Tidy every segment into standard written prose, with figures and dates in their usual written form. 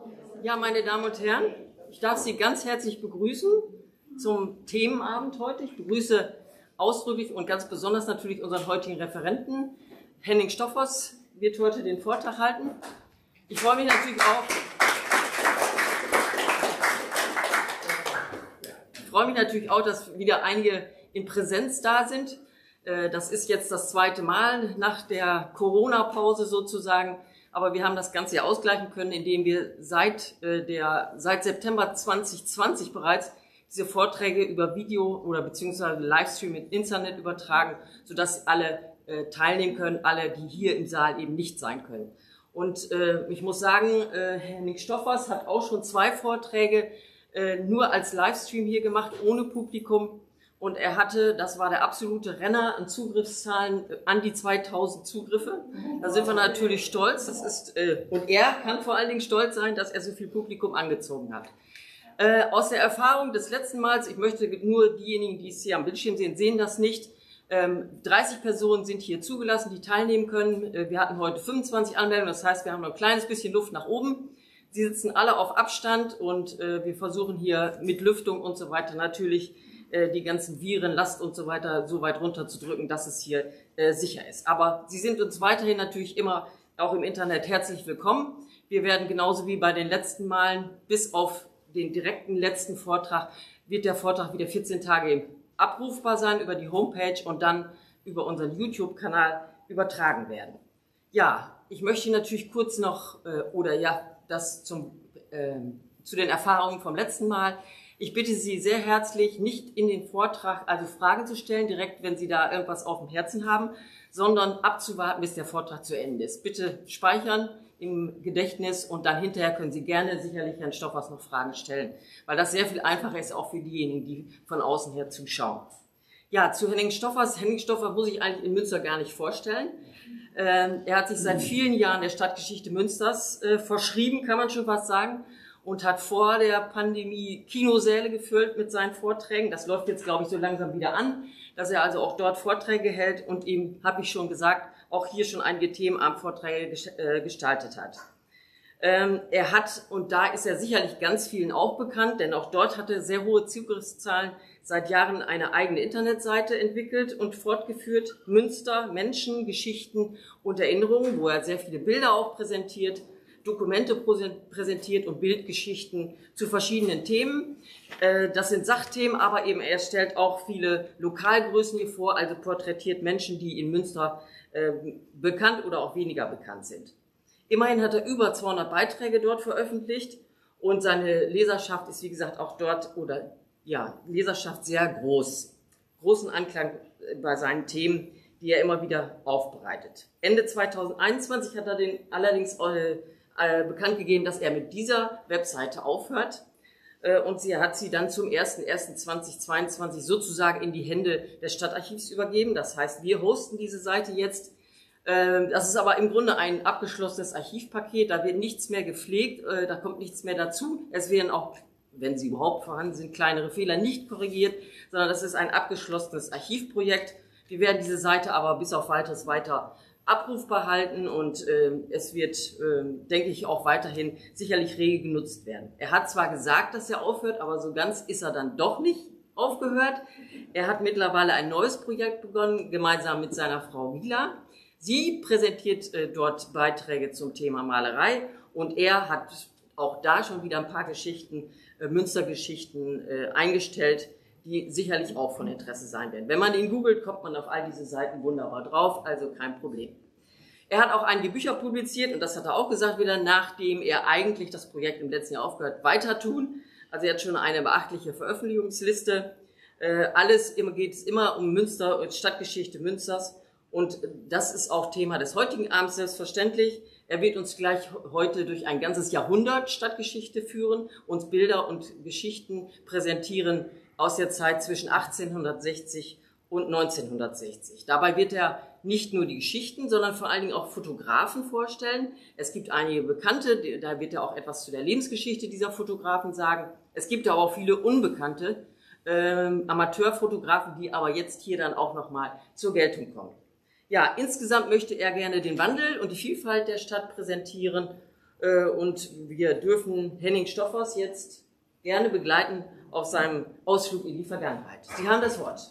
Ja, meine Damen und Herren, ich darf Sie ganz herzlich begrüßen zum Themenabend heute. Ich begrüße ausdrücklich und ganz besonders natürlich unseren heutigen Referenten. Henning Stoffers wird heute den Vortrag halten. Ich freue mich natürlich auch, dass wieder einige in Präsenz da sind. Das ist jetzt das zweite Mal nach der Corona-Pause sozusagen. Aber wir haben das Ganze ja ausgleichen können, indem wir seit September 2020 bereits diese Vorträge über Video oder beziehungsweise Livestream im Internet übertragen, sodass alle teilnehmen können, alle, die hier im Saal eben nicht sein können. Und ich muss sagen, Henning Stoffers hat auch schon 2 Vorträge nur als Livestream hier gemacht, ohne Publikum. Und er hatte, das war der absolute Renner, an Zugriffszahlen an die 2000 Zugriffe. Da sind wir natürlich stolz. Und er kann vor allen Dingen stolz sein, dass er so viel Publikum angezogen hat. Aus der Erfahrung des letzten Mals, ich möchte nur diejenigen, die es hier am Bildschirm sehen, sehen das nicht. 30 Personen sind hier zugelassen, die teilnehmen können. Wir hatten heute 25 Anmeldungen, das heißt, wir haben noch ein kleines bisschen Luft nach oben. Sie sitzen alle auf Abstand und wir versuchen hier mit Lüftung und so weiter natürlich die ganzen Viren, Last und so weiter so weit runterzudrücken, dass es hier sicher ist. Aber Sie sind uns weiterhin natürlich immer auch im Internet herzlich willkommen. Wir werden genauso wie bei den letzten Malen, bis auf den direkten letzten Vortrag, wird der Vortrag wieder 14 Tage abrufbar sein über die Homepage und dann über unseren YouTube-Kanal übertragen werden. Ja, ich möchte natürlich kurz noch, das zu den Erfahrungen vom letzten Mal. Ich bitte Sie sehr herzlich, nicht in den Vortrag also Fragen zu stellen, direkt, wenn Sie da irgendwas auf dem Herzen haben, sondern abzuwarten, bis der Vortrag zu Ende ist. Bitte speichern im Gedächtnis und dann hinterher können Sie gerne sicherlich Herrn Stoffers noch Fragen stellen, weil das sehr viel einfacher ist, auch für diejenigen, die von außen her zuschauen. Ja, zu Henning Stoffers. Henning Stoffer muss ich eigentlich in Münster gar nicht vorstellen. Er hat sich seit vielen Jahren der Stadtgeschichte Münsters verschrieben, kann man schon fast sagen, und hat vor der Pandemie Kinosäle gefüllt mit seinen Vorträgen. Das läuft jetzt, glaube ich, so langsam wieder an, dass er also auch dort Vorträge hält und ihm, habe ich schon gesagt, auch hier schon einige Themenabendvorträge gestaltet hat. Er hat, und da ist er sicherlich ganz vielen auch bekannt, denn auch dort hat er sehr hohe Zugriffszahlen, seit Jahren eine eigene Internetseite entwickelt und fortgeführt, Münster, Menschen, Geschichten und Erinnerungen, wo er sehr viele Bilder auch präsentiert, Dokumente präsentiert und Bildgeschichten zu verschiedenen Themen. Das sind Sachthemen, aber eben er stellt auch viele Lokalgrößen hier vor, also porträtiert Menschen, die in Münster bekannt oder auch weniger bekannt sind. Immerhin hat er über 200 Beiträge dort veröffentlicht und seine Leserschaft ist, wie gesagt, auch dort, Leserschaft sehr groß. Großen Anklang bei seinen Themen, die er immer wieder aufbereitet. Ende 2021 hat er allerdings bekannt gegeben, dass er mit dieser Webseite aufhört. Und sie hat sie dann zum 01.01.2022 sozusagen in die Hände des Stadtarchivs übergeben. Das heißt, wir hosten diese Seite jetzt. Das ist aber im Grunde ein abgeschlossenes Archivpaket. Da wird nichts mehr gepflegt, da kommt nichts mehr dazu. Es werden auch, wenn sie überhaupt vorhanden sind, kleinere Fehler nicht korrigiert, sondern das ist ein abgeschlossenes Archivprojekt. Wir werden diese Seite aber bis auf weiteres weiter abrufbar halten und es wird, denke ich, auch weiterhin sicherlich rege genutzt werden. Er hat zwar gesagt, dass er aufhört, aber so ganz ist er dann doch nicht aufgehört. Er hat mittlerweile ein neues Projekt begonnen, gemeinsam mit seiner Frau Wieler. Sie präsentiert dort Beiträge zum Thema Malerei und er hat auch da schon wieder ein paar Geschichten, Münstergeschichten eingestellt, die sicherlich auch von Interesse sein werden. Wenn man ihn googelt, kommt man auf all diese Seiten wunderbar drauf, also kein Problem. Er hat auch einige Bücher publiziert und das hat er auch gesagt, wieder nachdem er eigentlich das Projekt im letzten Jahr aufgehört, weiter tun. Also er hat schon eine beachtliche Veröffentlichungsliste. Geht es immer um Münster und Stadtgeschichte Münsters und das ist auch Thema des heutigen Abends selbstverständlich. Er wird uns gleich heute durch ein ganzes Jahrhundert Stadtgeschichte führen, uns Bilder und Geschichten präsentieren aus der Zeit zwischen 1860 und 1960. Dabei wird er nicht nur die Geschichten, sondern vor allen Dingen auch Fotografen vorstellen. Es gibt einige Bekannte, da wird er auch etwas zu der Lebensgeschichte dieser Fotografen sagen. Es gibt aber auch viele unbekannte Amateurfotografen, die aber jetzt hier dann auch nochmal zur Geltung kommen. Ja, insgesamt möchte er gerne den Wandel und die Vielfalt der Stadt präsentieren Und wir dürfen Henning Stoffers jetzt gerne begleiten auf seinem Ausflug in die Vergangenheit. Sie haben das Wort.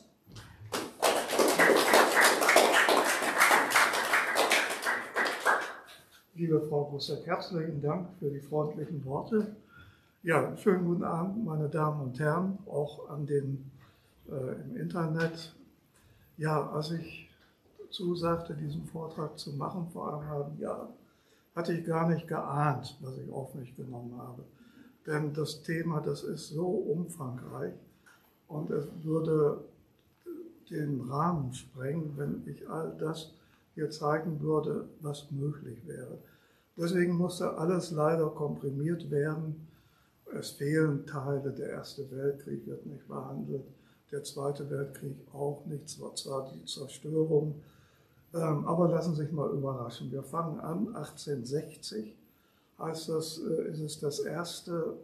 Liebe Frau Busseck, herzlichen Dank für die freundlichen Worte. Ja, schönen guten Abend, meine Damen und Herren, auch an den im Internet. Ja, als ich zusagte, diesen Vortrag zu machen vor einem halben Jahr, hatte ich gar nicht geahnt, was ich auf mich genommen habe. Denn das Thema, das ist so umfangreich und es würde den Rahmen sprengen, wenn ich all das hier zeigen würde, was möglich wäre. Deswegen musste alles leider komprimiert werden. Es fehlen Teile, der Erste Weltkrieg wird nicht behandelt, der Zweite Weltkrieg auch nicht, zwar die Zerstörung, aber lassen Sie sich mal überraschen. Wir fangen an, 1860, heißt das, ist es das erste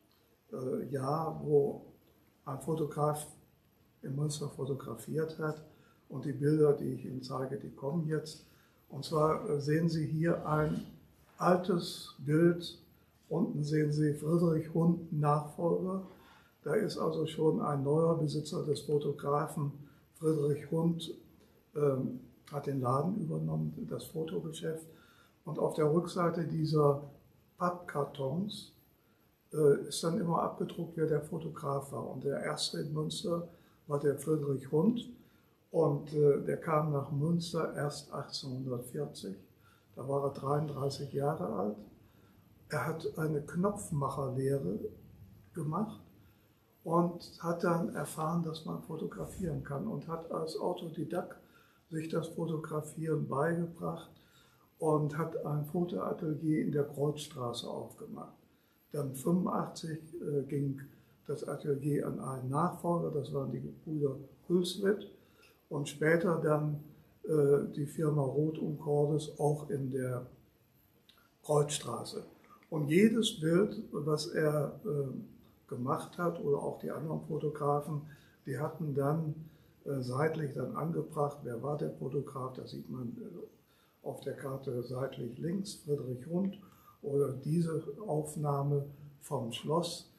Jahr, wo ein Fotograf in Münster fotografiert hat. Und die Bilder, die ich Ihnen zeige, die kommen jetzt. Und zwar sehen Sie hier ein altes Bild. Unten sehen Sie Friedrich Hund, Nachfolger. Da ist also schon ein neuer Besitzer des Fotografen. Friedrich Hund hat den Laden übernommen, das Fotogeschäft. Und auf der Rückseite dieser Pappkartons ist dann immer abgedruckt, wer der Fotograf war. Und der erste in Münster war der Friedrich Hund. Und der kam nach Münster erst 1840, da war er 33 Jahre alt. Er hat eine Knopfmacherlehre gemacht und hat dann erfahren, dass man fotografieren kann und hat als Autodidakt sich das Fotografieren beigebracht und hat ein Fotoatelier in der Kreuzstraße aufgemacht. Dann 1985 ging das Atelier an einen Nachfolger, das waren die Brüder Hülswit. Und später dann die Firma Roth und Cordes auch in der Kreuzstraße. Und jedes Bild, was er gemacht hat, oder auch die anderen Fotografen, die hatten dann seitlich dann angebracht, wer war der Fotograf, da sieht man auf der Karte seitlich links, Friedrich Hund, oder diese Aufnahme vom Schloss.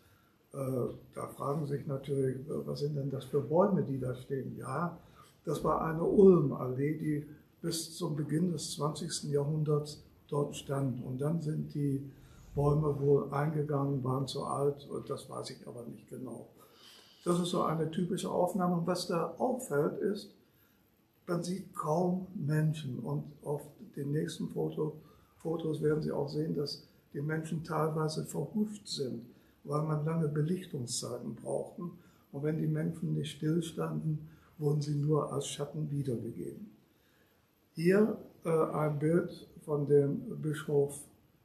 Da fragen sich natürlich, was sind denn das für Bäume, die da stehen? Ja, das war eine Ulmallee, die bis zum Beginn des 20. Jahrhunderts dort stand. Und dann sind die Bäume wohl eingegangen, waren zu alt, und das weiß ich aber nicht genau. Das ist so eine typische Aufnahme. Und was da auffällt, ist, man sieht kaum Menschen. Und auf den nächsten Fotos werden Sie auch sehen, dass die Menschen teilweise verhuscht sind, weil man lange Belichtungszeiten brauchten. Und wenn die Menschen nicht stillstanden, wurden sie nur als Schatten wiedergegeben. Hier ein Bild von dem Bischof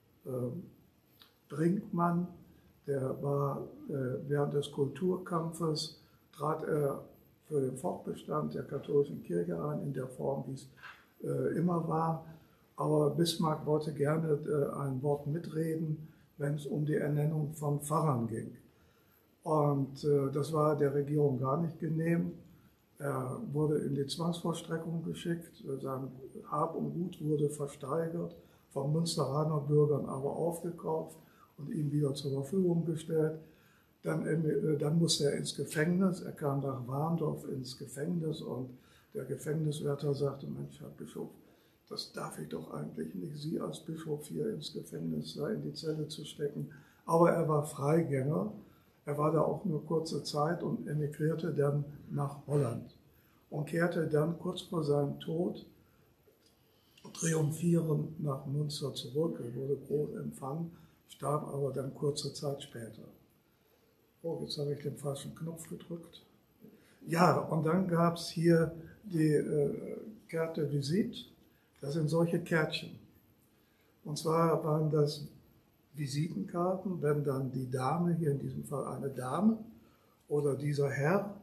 Brinkmann, der war während des Kulturkampfes, trat er für den Fortbestand der katholischen Kirche ein, in der Form, wie es immer war. Aber Bismarck wollte gerne ein Wort mitreden, wenn es um die Ernennung von Pfarrern ging. Und das war der Regierung gar nicht genehm. Er wurde in die Zwangsvollstreckung geschickt, sein Hab und Gut wurde versteigert, von Münsteraner Bürgern aber aufgekauft und ihm wieder zur Verfügung gestellt. Dann musste er ins Gefängnis, er kam nach Warndorf ins Gefängnis und der Gefängniswärter sagte, Mensch, Herr Bischof, das darf ich doch eigentlich nicht, Sie als Bischof hier ins Gefängnis, in die Zelle zu stecken. Aber er war Freigänger. Er war da auch nur kurze Zeit und emigrierte dann nach Holland und kehrte dann kurz vor seinem Tod triumphierend nach Münster zurück. Er wurde groß empfangen, starb aber dann kurze Zeit später. Oh, jetzt habe ich den falschen Knopf gedrückt. Ja, und dann gab es hier die Carte Visite. Das sind solche Kärtchen. Und zwar waren das Visitenkarten, wenn dann die Dame, hier in diesem Fall eine Dame, oder dieser Herr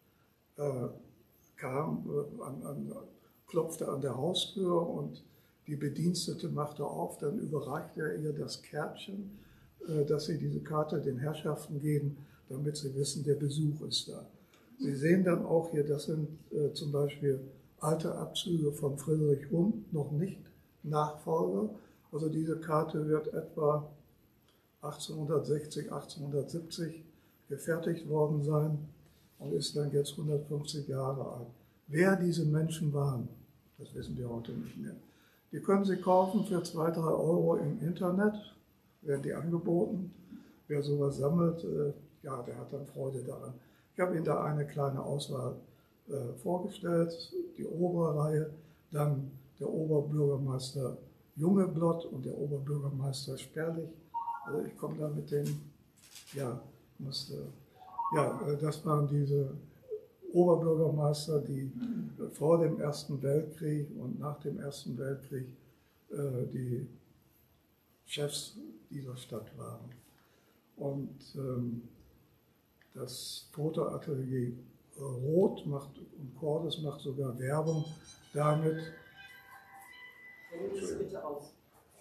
kam, klopfte an der Haustür und die Bedienstete machte auf, dann überreichte er ihr das Kärtchen, dass sie diese Karte den Herrschaften geben, damit sie wissen, der Besuch ist da. Sie sehen dann auch hier, das sind zum Beispiel alte Abzüge von Friedrich Hund, noch nicht Nachfolger, Also diese Karte wird etwa 1860, 1870 gefertigt worden sein und ist dann jetzt 150 Jahre alt. Wer diese Menschen waren, das wissen wir heute nicht mehr. Die können Sie kaufen für 2, 3 Euro im Internet, werden die angeboten. Wer sowas sammelt, ja, der hat dann Freude daran. Ich habe Ihnen da eine kleine Auswahl vorgestellt, die obere Reihe, dann der Oberbürgermeister Jungeblott und der Oberbürgermeister Sperlich. Also ich komme da mit dem, ja, das waren diese Oberbürgermeister, die vor dem Ersten Weltkrieg und nach dem Ersten Weltkrieg die Chefs dieser Stadt waren. Und das Fotoatelier Roth macht und Cordes macht sogar Werbung damit. Bitte aus.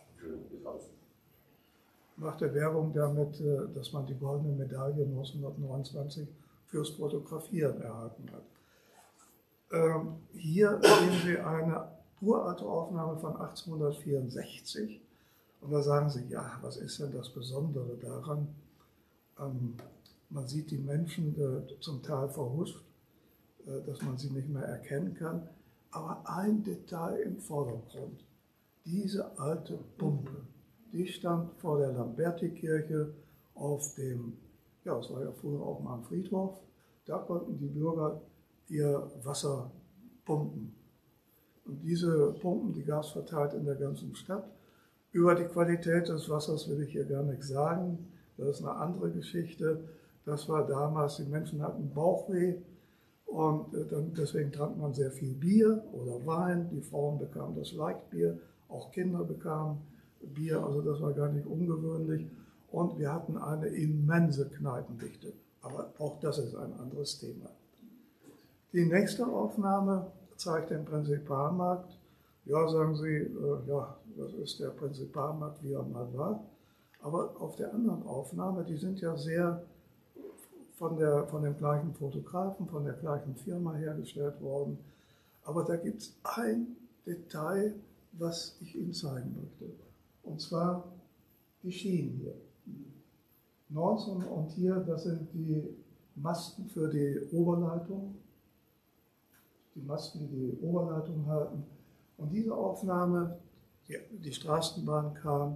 Macht er Werbung damit, dass man die goldene Medaille 1929 fürs Fotografieren erhalten hat. Hier sehen Sie eine uralte Aufnahme von 1864 und da sagen Sie, ja, was ist denn das Besondere daran? Man sieht die Menschen zum Teil verhuscht, dass man sie nicht mehr erkennen kann, aber ein Detail im Vordergrund, diese alte Pumpe, die stand vor der Lamberti-Kirche auf dem, ja, es war ja früher auch mal ein Friedhof, da konnten die Bürger ihr Wasser pumpen. Und diese Pumpen, die gab es verteilt in der ganzen Stadt. Über die Qualität des Wassers will ich hier gar nichts sagen, das ist eine andere Geschichte. Das war damals, die Menschen hatten Bauchweh und deswegen trank man sehr viel Bier oder Wein. Die Frauen bekamen das Leichtbier, auch Kinder bekamen Bier, also das war gar nicht ungewöhnlich. Und wir hatten eine immense Kneipendichte, aber auch das ist ein anderes Thema. Die nächste Aufnahme zeigt den Prinzipalmarkt. Ja, sagen Sie, ja, das ist der Prinzipalmarkt, wie er mal war. Aber auf der anderen Aufnahme, die sind ja sehr von dem gleichen Fotografen, von der gleichen Firma hergestellt worden. Aber da gibt es ein Detail, was ich Ihnen zeigen möchte. Und zwar die Schienen hier. 19 und hier, das sind die Masten für die Oberleitung. Die Masten, die die Oberleitung halten. Und diese Aufnahme, die Straßenbahn kam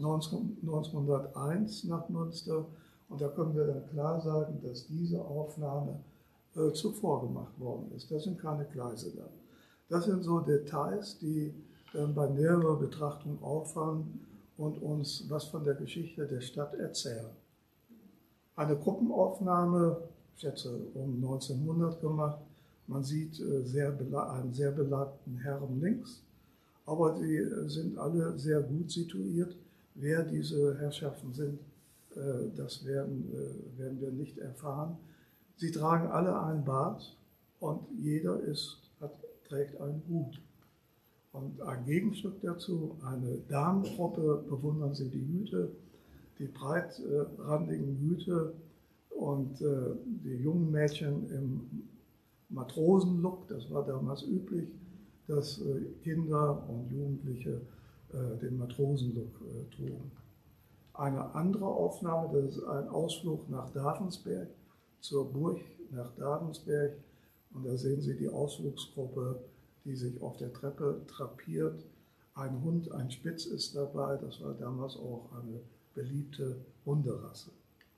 1901 nach Münster. Und da können wir dann klar sagen, dass diese Aufnahme zuvor gemacht worden ist. Da sind keine Gleise da. Das sind so Details, die bei näherer Betrachtung auffallen und uns was von der Geschichte der Stadt erzählen. Eine Gruppenaufnahme, ich schätze um 1900 gemacht. Man sieht einen sehr belagten Herrn links, aber die sind alle sehr gut situiert. Wer diese Herrschaften sind, das werden wir nicht erfahren. Sie tragen alle einen Bart und jeder trägt einen Hut. Und ein Gegenstück dazu, eine Damengruppe, bewundern Sie die Hüte, die breitrandigen Hüte und die jungen Mädchen im Matrosenlook, das war damals üblich, dass Kinder und Jugendliche den Matrosenlook trugen. Eine andere Aufnahme, das ist ein Ausflug nach Davensberg, zur Burg nach Davensberg. Und da sehen Sie die Ausflugsgruppe, die sich auf der Treppe drapiert. Ein Hund, ein Spitz ist dabei, das war damals auch eine beliebte Hunderasse.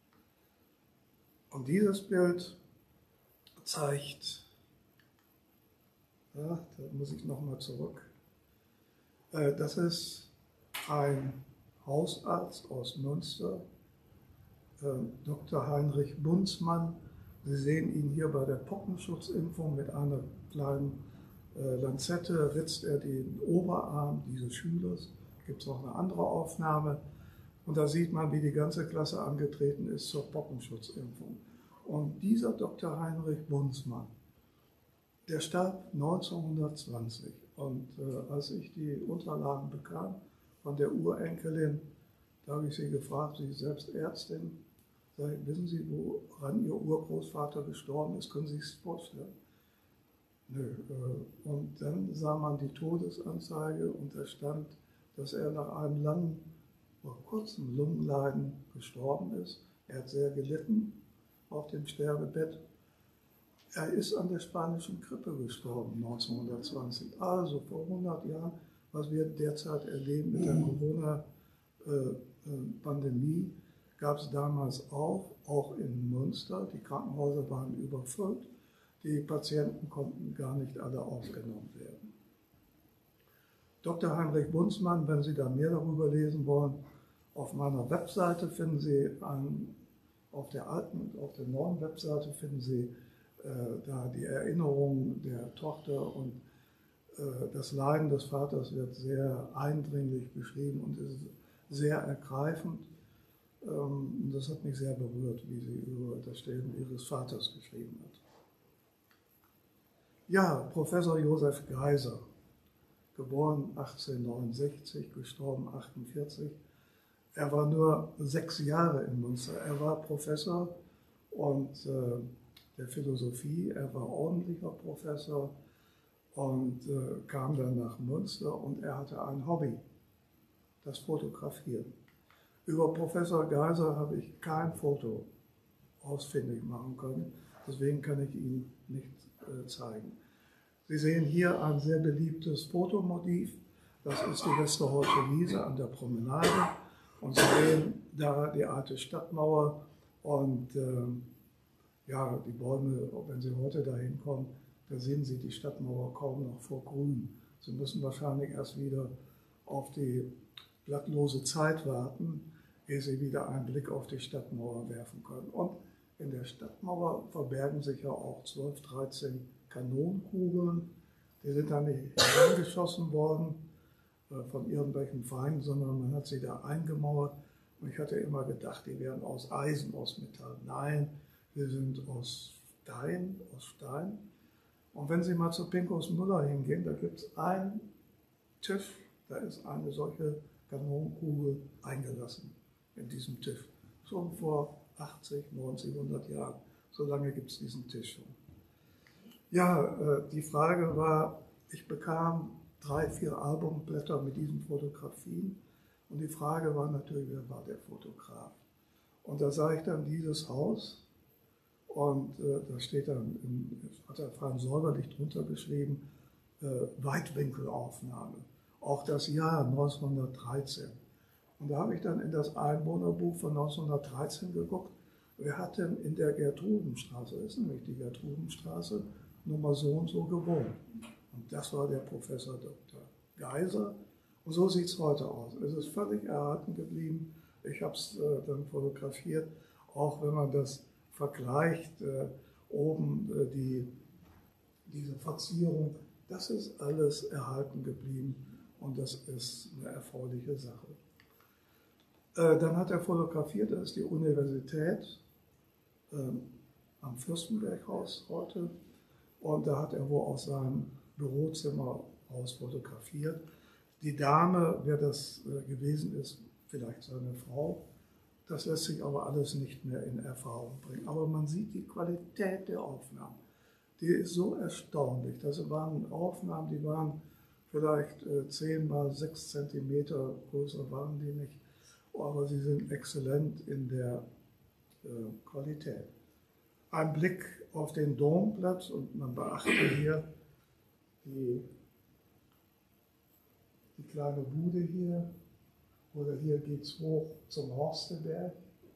Und dieses Bild zeigt, ja, da muss ich nochmal zurück, das ist ein Hausarzt aus Münster, Dr. Heinrich Bunzmann. Sie sehen ihn hier bei der Pockenschutzimpfung mit einer kleinen Lanzette, ritzt er den Oberarm dieses Schülers. Da gibt es noch eine andere Aufnahme. Und da sieht man, wie die ganze Klasse angetreten ist zur Pockenschutzimpfung. Und dieser Dr. Heinrich Bunzmann, der starb 1920. Und als ich die Unterlagen bekam von der Urenkelin, da habe ich sie gefragt, sie ist selbst Ärztin, sag ich, wissen Sie, woran Ihr Urgroßvater gestorben ist? Können Sie sich das vorstellen? Nö. Und dann sah man die Todesanzeige und da stand dass er nach einem langen oder kurzen Lungenleiden gestorben ist. Er hat sehr gelitten auf dem Sterbebett. Er ist an der spanischen Grippe gestorben 1920, also vor 100 Jahren, was wir derzeit erleben mit der Corona-Pandemie, gab es damals auch in Münster. Die Krankenhäuser waren überfüllt, die Patienten konnten gar nicht alle aufgenommen werden. Dr. Heinrich Bunzmann, wenn Sie da mehr darüber lesen wollen, auf meiner Webseite finden Sie, auf der alten und auf der neuen Webseite finden Sie da die Erinnerungen der Tochter und das Leiden des Vaters wird sehr eindringlich beschrieben und ist sehr ergreifend. Und das hat mich sehr berührt, wie sie über das Sterben ihres Vaters geschrieben hat. Ja, Professor Josef Geiser, geboren 1869, gestorben 1848. Er war nur 6 Jahre in Münster. Er war Professor und der Philosophie, er war ordentlicher Professor und kam dann nach Münster und er hatte ein Hobby, das Fotografieren. Über Professor Geiser habe ich kein Foto ausfindig machen können, deswegen kann ich Ihnen nicht zeigen. Sie sehen hier ein sehr beliebtes Fotomotiv, das ist die Westerholzer Wiese an der Promenade und Sie sehen da die alte Stadtmauer und ja, die Bäume, wenn Sie heute dahin kommen, da sehen Sie die Stadtmauer kaum noch vor Grün. Sie müssen wahrscheinlich erst wieder auf die blattlose Zeit warten, ehe Sie wieder einen Blick auf die Stadtmauer werfen können. Und in der Stadtmauer verbergen sich ja auch 12, 13 Kanonenkugeln. Die sind da nicht hineingeschossen worden von irgendwelchen Feinden, sondern man hat sie da eingemauert. Und ich hatte immer gedacht, die wären aus Eisen, aus Metall. Nein, wir sind aus Stein. Und wenn Sie mal zu Pincus Müller hingehen, da gibt es einen Tisch, da ist eine solche Kanonenkugel eingelassen in diesem Tisch. Schon vor 80, 90, 100 Jahren. So lange gibt es diesen Tisch schon. Ja, die Frage war, ich bekam 3, 4 Albumblätter mit diesen Fotografien. Und die Frage war natürlich, wer war der Fotograf? Und da sah ich dann dieses Haus. Und da steht dann, hat der Franz Säuberlich drunter geschrieben, Weitwinkelaufnahme. Auch das Jahr 1913. Und da habe ich dann in das Einwohnerbuch von 1913 geguckt. Wir hatten in der Gertrudenstraße, das ist nämlich die Gertrudenstraße, Nummer so und so gewohnt. Und das war der Professor Dr. Geiser. Und so sieht es heute aus. Es ist völlig erhalten geblieben. Ich habe es dann fotografiert, auch wenn man das vergleicht, oben diese Verzierung, das ist alles erhalten geblieben und das ist eine erfreuliche Sache. Dann hat er fotografiert, das ist die Universität am Fürstenberghaus heute und da hat er wohl aus seinem Bürozimmer aus fotografiert. Die Dame, wer das gewesen ist, vielleicht seine Frau, das lässt sich aber alles nicht mehr in Erfahrung bringen. Aber man sieht die Qualität der Aufnahmen. Die ist so erstaunlich. Das waren Aufnahmen, die waren vielleicht 10 mal 6 Zentimeter, größer waren die nicht. Aber sie sind exzellent in der Qualität. Ein Blick auf den Domplatz und man beachte hier die kleine Bude hier. Oder hier geht es hoch zum Horsteberg.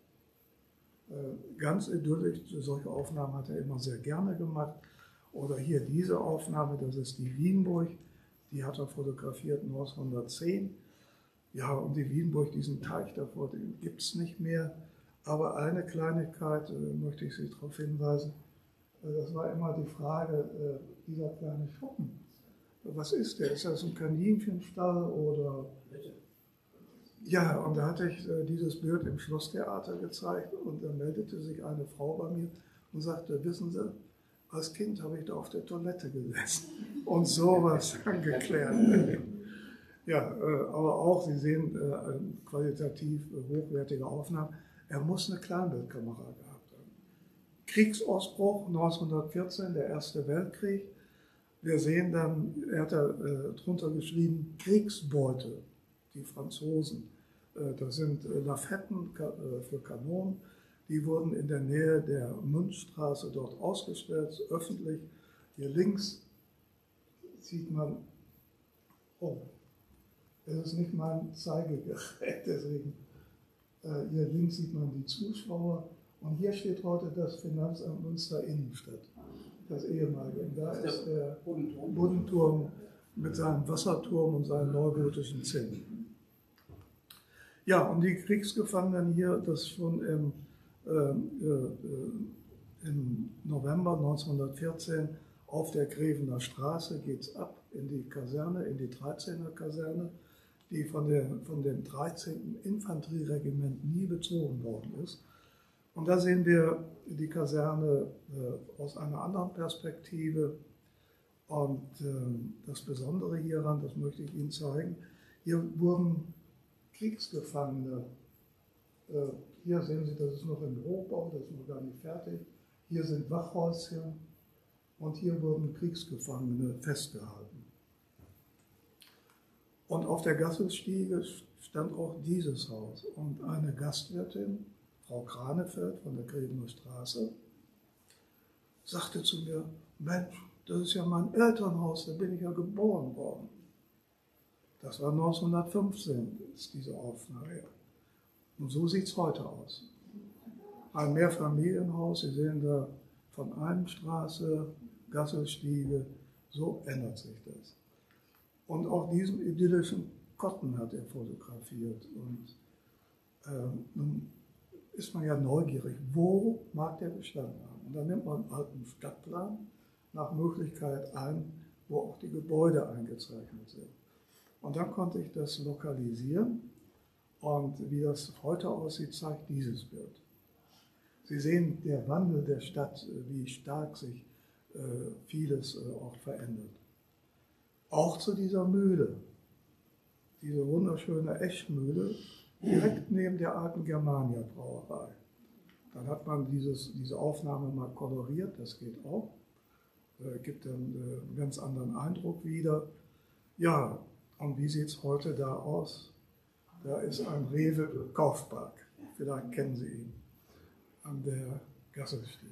Ganz idyllisch, solche Aufnahmen hat er immer sehr gerne gemacht. Oder hier diese Aufnahme, das ist die Wienburg, die hat er fotografiert 1910. Ja, und die Wienburg, diesen Teich davor, den gibt es nicht mehr. Aber eine Kleinigkeit möchte ich Sie darauf hinweisen. Das war immer die Frage, dieser kleine Schuppen. Was ist der? Ist das ein Kaninchenstall oder... Ja, und da hatte ich dieses Bild im Schlosstheater gezeigt und da meldete sich eine Frau bei mir und sagte, wissen Sie, als Kind habe ich da auf der Toilette gesessen und sowas angeklärt. Ja, aber auch, Sie sehen, qualitativ hochwertige Aufnahmen. Er muss eine Kleinbildkamera gehabt haben. Kriegsausbruch 1914, der Erste Weltkrieg. Wir sehen dann, er hat da drunter geschrieben, Kriegsbeute. die Franzosen. Das sind Lafetten für Kanonen. Die wurden in der Nähe der Münzstraße dort ausgestellt, öffentlich. Hier links sieht man, oh, das ist nicht mein Zeigegerät, deswegen hier links sieht man die Zuschauer. Und hier steht heute das Finanzamt Münster Innenstadt, das ehemalige. Und da ist der Bodenturm mit seinem Wasserturm und seinen neugotischen Zinnen. Ja, und die Kriegsgefangenen hier, das schon im November 1914 auf der Grevener Straße geht es ab in die Kaserne, in die 13er Kaserne, die von dem 13. Infanterieregiment nie bezogen worden ist. Und da sehen wir die Kaserne aus einer anderen Perspektive. Und das Besondere hieran, das möchte ich Ihnen zeigen, hier wurden Kriegsgefangene, hier sehen Sie, das ist noch im Hochbau, das ist noch gar nicht fertig. Hier sind Wachhäuschen und hier wurden Kriegsgefangene festgehalten. Und auf der Gasselstiege stand auch dieses Haus. Und eine Gastwirtin, Frau Kranefeld von der Grevener Straße, sagte zu mir, Mensch, das ist ja mein Elternhaus, da bin ich ja geboren worden. Das war 1915, ist diese Aufnahme. Und so sieht es heute aus. Ein Mehrfamilienhaus, Sie sehen da von Eibenstraße, Gasselstiege, so ändert sich das. Und auch diesen idyllischen Kotten hat er fotografiert. Und nun ist man ja neugierig, wo mag der bestanden haben. Und dann nimmt man einen alten Stadtplan nach Möglichkeit ein, wo auch die Gebäude eingezeichnet sind. Und dann konnte ich das lokalisieren. Und wie das heute aussieht, zeigt dieses Bild. Sie sehen der Wandel der Stadt, wie stark sich vieles auch verändert. Auch zu dieser Mühle, diese wunderschöne Eschmühle, direkt neben der alten Germania Brauerei. Dann hat man diese Aufnahme mal koloriert, das geht auch. Gibt dann einen ganz anderen Eindruck wieder. Ja, und wie sieht es heute da aus? Da ist ein Rewe Kaufpark, vielleicht kennen Sie ihn, an der Gasselstiege.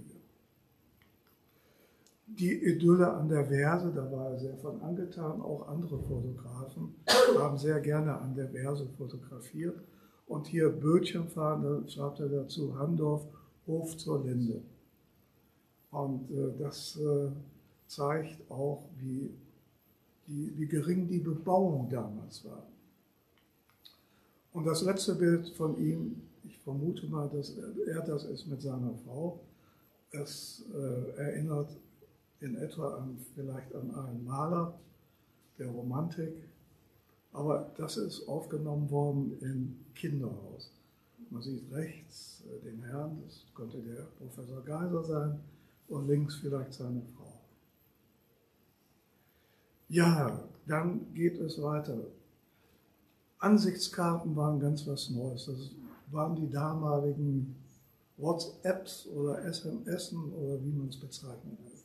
Die Idylle an der Verse, da war er sehr von angetan, auch andere Fotografen haben sehr gerne an der Verse fotografiert. Und hier Bötchen fahren, da schreibt er dazu, Handorf, Hof zur Linde. Und das zeigt auch, wie gering die Bebauung damals war. Und das letzte Bild von ihm, ich vermute mal, dass er das ist mit seiner Frau. Es erinnert in etwa vielleicht an einen Maler der Romantik, aber das ist aufgenommen worden im Kinderhaus. Man sieht rechts den Herrn, das könnte der Professor Geiser sein, und links vielleicht seine Frau. Ja, dann geht es weiter. Ansichtskarten waren ganz was Neues. Das waren die damaligen WhatsApps oder SMS oder wie man es bezeichnen will.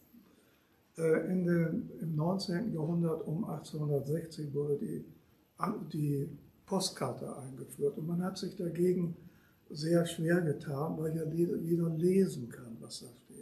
Im 19. Jahrhundert um 1860 wurde die Postkarte eingeführt und man hat sich dagegen sehr schwer getan, weil ja jeder lesen kann, was da steht.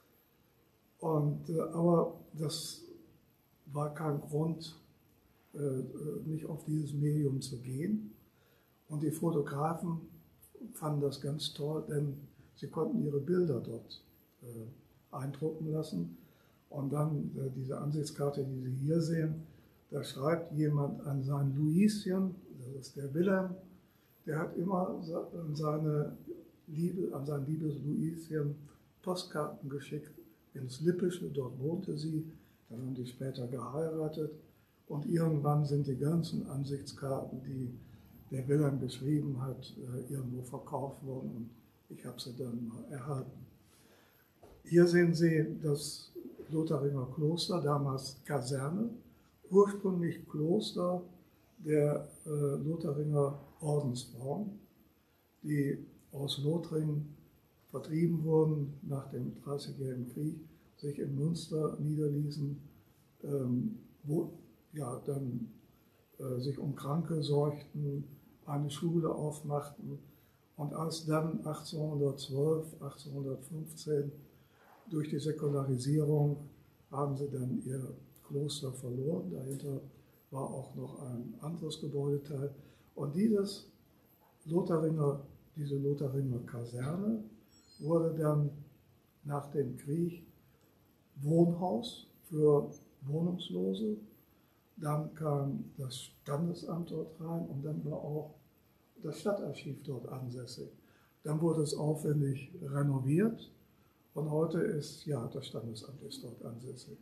Aber das war kein Grund, nicht auf dieses Medium zu gehen. Und die Fotografen fanden das ganz toll, denn sie konnten ihre Bilder dort eindrucken lassen. Und dann diese Ansichtskarte, die Sie hier sehen, da schreibt jemand an sein Luischen, das ist der Wilhelm, der hat immer an sein liebes Luischen Postkarten geschickt ins Lippische, dort wohnte sie, dann haben die später geheiratet und irgendwann sind die ganzen Ansichtskarten, die der Wilhelm geschrieben hat, irgendwo verkauft worden und ich habe sie dann mal erhalten. Hier sehen Sie das Lotharinger Kloster, damals Kaserne, ursprünglich Kloster der Lotharinger Ordensfrauen, die aus Lothringen vertrieben wurden nach dem Dreißigjährigen Krieg, sich in Münster niederließen, wo ja dann sich um Kranke sorgten, eine Schule aufmachten. Und als dann 1812, 1815 durch die Säkularisierung haben sie dann ihr Kloster verloren. Dahinter war auch noch ein anderes Gebäudeteil. Und diese Lotharinger Kaserne wurde dann nach dem Krieg Wohnhaus für Wohnungslose. Dann kam das Standesamt dort rein und dann war auch das Stadtarchiv dort ansässig. Dann wurde es aufwendig renoviert und heute ist, ja, das Standesamt ist dort ansässig.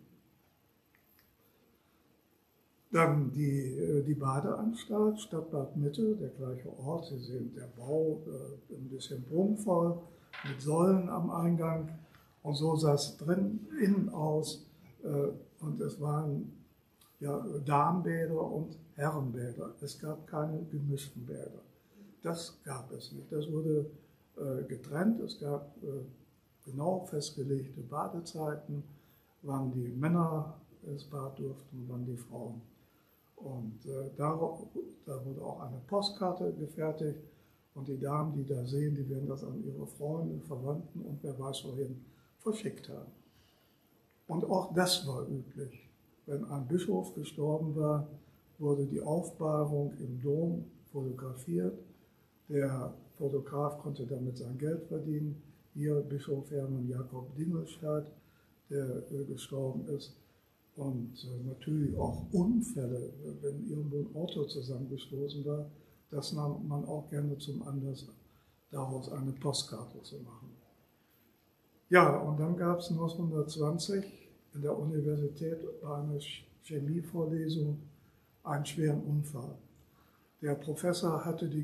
Dann die Badeanstalt, Stadtbad Mitte, der gleiche Ort. Sie sehen, der Bau ein bisschen prunkvoll, mit Säulen am Eingang. Und so sah es innen aus. Und es waren ja, Damenbäder und Herrenbäder. Es gab keine gemischten Bäder. Das gab es nicht. Das wurde getrennt. Es gab genau festgelegte Badezeiten, wann die Männer ins Bad durften, wann die Frauen. Und da wurde auch eine Postkarte gefertigt. Und die Damen, die da sehen, die werden das an ihre Freunde, Verwandten und wer weiß wohin verschickt haben. Und auch das war üblich. Wenn ein Bischof gestorben war, wurde die Aufbahrung im Dom fotografiert. Der Fotograf konnte damit sein Geld verdienen. Hier Bischof Hermann Jakob Dingelstadt, der gestorben ist. Und natürlich auch Unfälle, wenn irgendwo ein Auto zusammengestoßen war, das nahm man auch gerne zum Anlass, daraus eine Postkarte zu machen. Ja, und dann gab es 1920 in der Universität bei einer Chemievorlesung einen schweren Unfall. Der Professor hatte die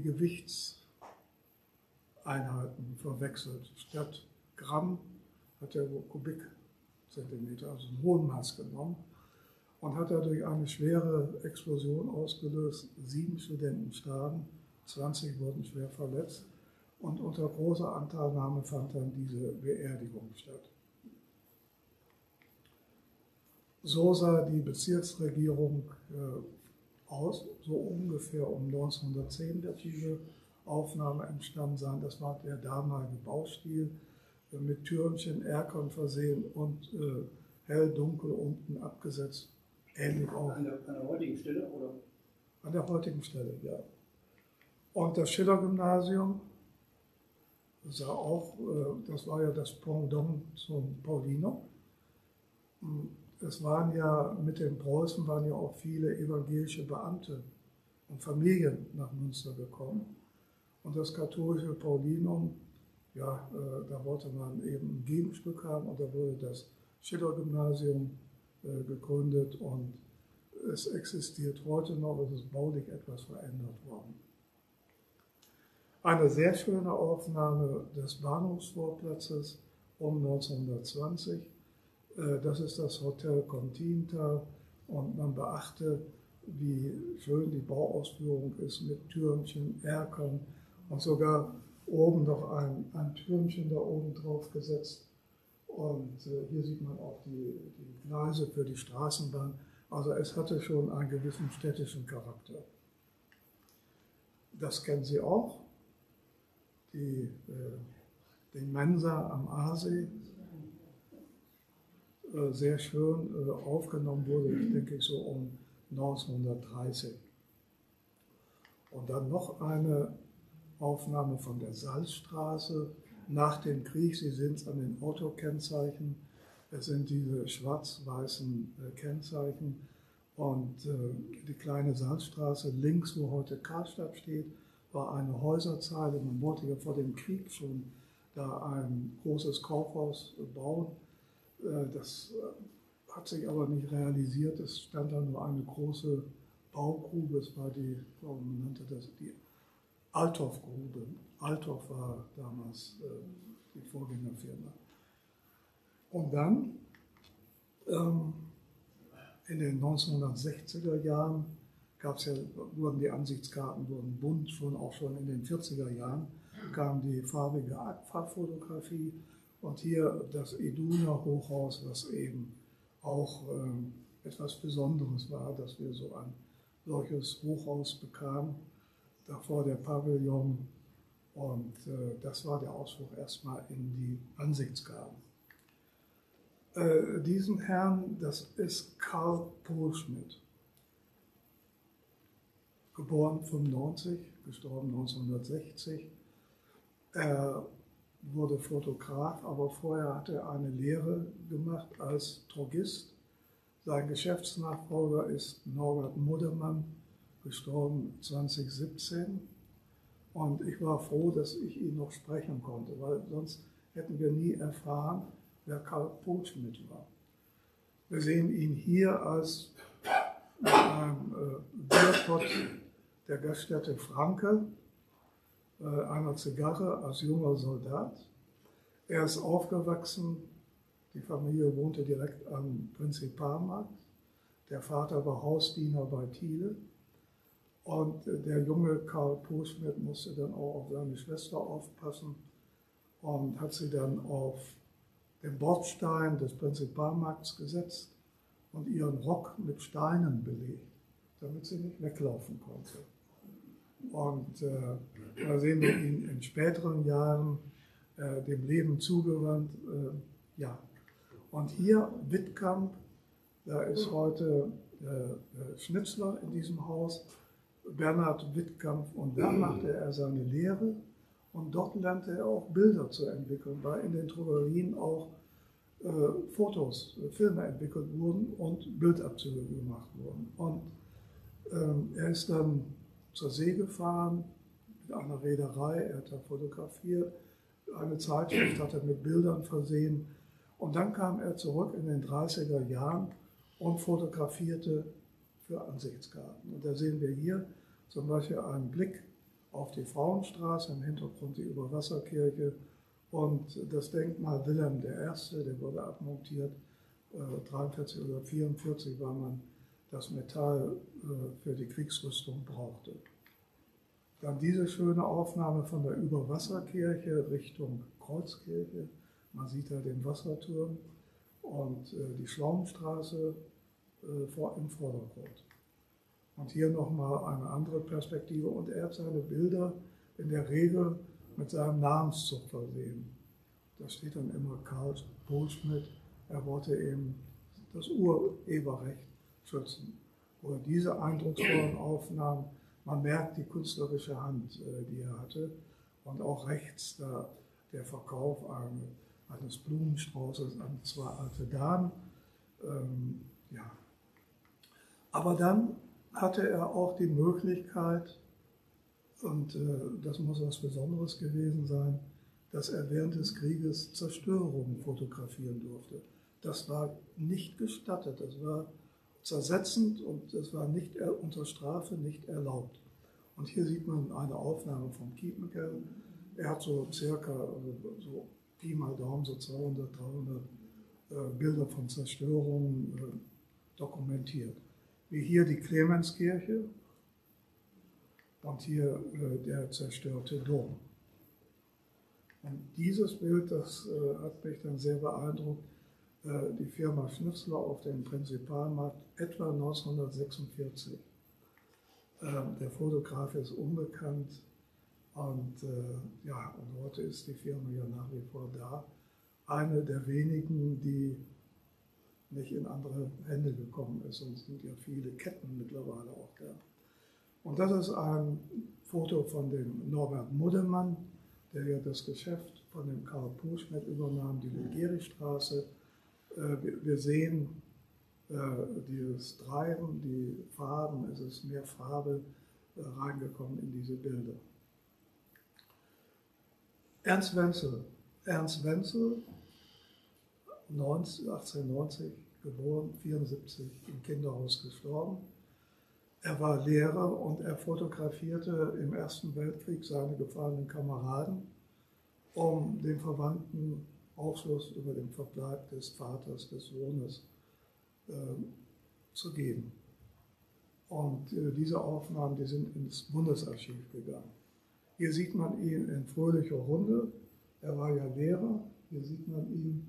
Gewichtseinheiten verwechselt. Statt Gramm hat er Kubikzentimeter, also ein Hohnmaß genommen und hat dadurch eine schwere Explosion ausgelöst. 7 Studenten starben, 20 wurden schwer verletzt und unter großer Anteilnahme fand dann diese Beerdigung statt. So sah die Bezirksregierung aus, so ungefähr um 1910 wird diese Aufnahme entstanden sein. Das war der damalige Baustil mit Türmchen, Erkern versehen und hell, dunkel unten abgesetzt. Ähnlich auch. An der heutigen Stelle, oder? An der heutigen Stelle, ja. Und das Schiller-Gymnasium sah auch, das war ja das Pendant zum Pauliner. Es waren ja, mit den Preußen waren ja auch viele evangelische Beamte und Familien nach Münster gekommen. Und das katholische Paulinum, ja, da wollte man eben ein Gegenstück haben und da wurde das Schiller-Gymnasium gegründet und es existiert heute noch, es ist baulich etwas verändert worden. Eine sehr schöne Aufnahme des Bahnhofsvorplatzes um 1920. Das ist das Hotel Continental und man beachte, wie schön die Bauausführung ist mit Türmchen, Erkern und sogar oben noch ein Türmchen da oben drauf gesetzt. Und hier sieht man auch die Gleise für die Straßenbahn. Also es hatte schon einen gewissen städtischen Charakter. Das kennen Sie auch, die Mensa am Aasee. Sehr schön aufgenommen wurde, ich denke so um 1930. Und dann noch eine Aufnahme von der Salzstraße nach dem Krieg. Sie sehen es an den Autokennzeichen. Es sind diese schwarz-weißen Kennzeichen. Und die kleine Salzstraße links, wo heute Karstadt steht, war eine Häuserzeile. Man wollte ja vor dem Krieg schon da ein großes Kaufhaus bauen. Das hat sich aber nicht realisiert. Es stand da nur eine große Baugrube. Es war man nannte das die Althoff-Grube. Althoff war damals die Vorgängerfirma. Und dann in den 1960er Jahren wurden die Ansichtskarten bunt, auch schon in den 40er Jahren kam die farbige Abfahrtfotografie und hier das Eduner Hochhaus, was eben auch etwas Besonderes war, dass wir so ein solches Hochhaus bekam, davor der Pavillon, und das war der Ausflug erstmal in die Ansichtsgaben. Diesen Herrn, das ist Karl Pohlschmidt, geboren 1995, gestorben 1960. Er wurde Fotograf, aber vorher hat er eine Lehre gemacht als Drogist. Sein Geschäftsnachfolger ist Norbert Mudemann, gestorben 2017. Und ich war froh, dass ich ihn noch sprechen konnte, weil sonst hätten wir nie erfahren, wer Karl Pohlschmidt war. Wir sehen ihn hier als beim Bierpott der Gaststätte Franke, einer Zigarre als junger Soldat. Er ist aufgewachsen, die Familie wohnte direkt am Prinzipalmarkt. Der Vater war Hausdiener bei Thiele. Und der junge Karl Pohlschmidt musste dann auch auf seine Schwester aufpassen und hat sie dann auf den Bordstein des Prinzipalmarkts gesetzt und ihren Rock mit Steinen belegt, damit sie nicht weglaufen konnte. Und da sehen wir ihn in späteren Jahren dem Leben zugewandt. Ja. Und hier Wittkamp, da ist heute Schnitzler in diesem Haus, Bernhard Wittkamp, und da machte er seine Lehre und dort lernte er auch Bilder zu entwickeln, weil in den Drogerien auch Fotos, Filme entwickelt wurden und Bildabzüge gemacht wurden. Und er ist dann zur See gefahren mit einer Reederei, er hat da fotografiert, eine Zeitschrift hat er mit Bildern versehen und dann kam er zurück in den 30er Jahren und fotografierte für Ansichtsgarten. Und da sehen wir hier zum Beispiel einen Blick auf die Frauenstraße, im Hintergrund die Überwasserkirche und das Denkmal Wilhelm I., der wurde abmontiert, 43 oder 44, weil man das Metall für die Kriegsrüstung brauchte. Dann diese schöne Aufnahme von der Überwasserkirche Richtung Kreuzkirche. Man sieht da den Wasserturm und die Schlaumstraße im Vordergrund. Und hier nochmal eine andere Perspektive. Und er hat seine Bilder in der Regel mit seinem Namenszug versehen. Da steht dann immer Karl Pohlschmidt. Er wollte eben das Urheberrecht schützen. Oder diese eindrucksvollen Aufnahmen, man merkt die künstlerische Hand, die er hatte. Und auch rechts da der Verkauf eines Blumenstraußes an zwei alte Damen. Ja. Aber dann hatte er auch die Möglichkeit, und das muss was Besonderes gewesen sein, dass er während des Krieges Zerstörungen fotografieren durfte. Das war nicht gestattet, das war zersetzend und das war nicht unter Strafe nicht erlaubt. Und hier sieht man eine Aufnahme von Kiepenkerl. Er hat so circa, so Pi mal Daumen, so 200, 300 Bilder von Zerstörungen dokumentiert. Wie hier die Clemenskirche und hier der zerstörte Dom. Und dieses Bild, das hat mich dann sehr beeindruckt. Die Firma Schnitzler auf dem Prinzipalmarkt, etwa 1946. Der Fotograf ist unbekannt und, ja, und heute ist die Firma ja nach wie vor da. Eine der wenigen, die nicht in andere Hände gekommen ist, und es sind ja viele Ketten mittlerweile auch da. Und das ist ein Foto von dem Norbert Mudemann, der ja das Geschäft von dem Karl Pohlschmidt übernahm, die Legeristraße. Wir sehen dieses Treiben, die Farben, es ist mehr Farbe reingekommen in diese Bilder. Ernst Wenzel. Ernst Wenzel, 1890 geboren, 74 im Kinderhaus gestorben. Er war Lehrer und er fotografierte im Ersten Weltkrieg seine gefallenen Kameraden, um den Verwandten Aufschluss über den Verbleib des Vaters, des Sohnes zu geben. Und diese Aufnahmen, die sind ins Bundesarchiv gegangen. Hier sieht man ihn in fröhlicher Runde. Er war ja Lehrer. Hier sieht man ihn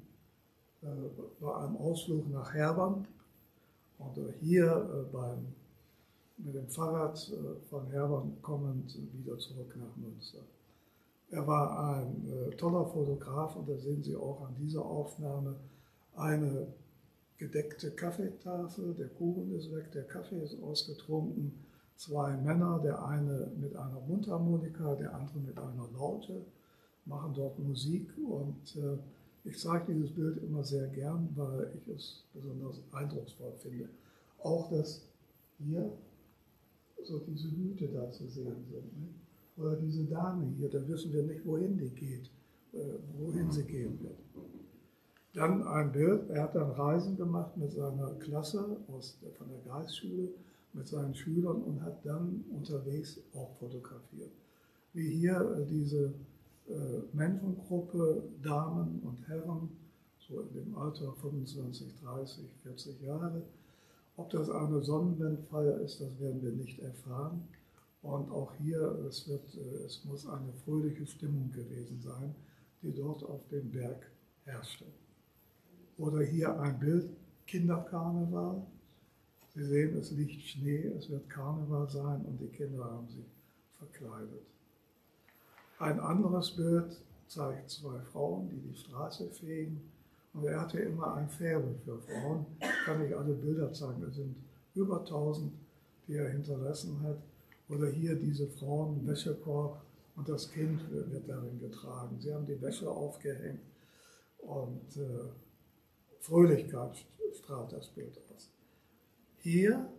bei einem Ausflug nach Herbern. Und hier beim mit dem Fahrrad von Herborn kommend wieder zurück nach Münster. Er war ein toller Fotograf und da sehen Sie auch an dieser Aufnahme eine gedeckte Kaffeetafel, der Kuchen ist weg, der Kaffee ist ausgetrunken, zwei Männer, der eine mit einer Mundharmonika, der andere mit einer Laute, machen dort Musik und ich zeige dieses Bild immer sehr gern, weil ich es besonders eindrucksvoll finde. Auch, dass hier so diese Hüte da zu sehen sind. Ne? Oder diese Dame hier, da wissen wir nicht, wohin die geht, wohin sie gehen wird. Dann ein Bild, er hat dann Reisen gemacht mit seiner Klasse von der Geistschule, mit seinen Schülern und hat dann unterwegs auch fotografiert. Wie hier diese Menschengruppe, Damen und Herren, so in dem Alter 25, 30, 40 Jahre. Ob das eine Sonnenwendfeier ist, das werden wir nicht erfahren. Und auch hier, es muss eine fröhliche Stimmung gewesen sein, die dort auf dem Berg herrschte. Oder hier ein Bild, Kinderkarneval. Sie sehen, es liegt Schnee, es wird Karneval sein und die Kinder haben sich verkleidet. Ein anderes Bild zeigt zwei Frauen, die die Straße fegen. Und er hatte immer ein Faible für Frauen. Ich kann nicht alle Bilder zeigen, es sind über 1000, die er hinterlassen hat. Oder hier diese Frauen, Wäschekorb und das Kind wird darin getragen. Sie haben die Wäsche aufgehängt und Fröhlichkeit strahlt das Bild aus. Hier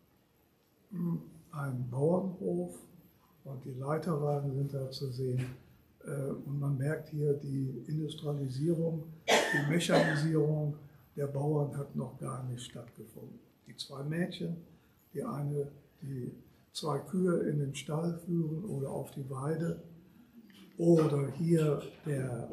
ein Bauernhof und die Leiterwagen sind da zu sehen. Und man merkt hier die Industrialisierung, die Mechanisierung der Bauern hat noch gar nicht stattgefunden. Die zwei Mädchen, die zwei Kühe in den Stall führen oder auf die Weide. Oder hier der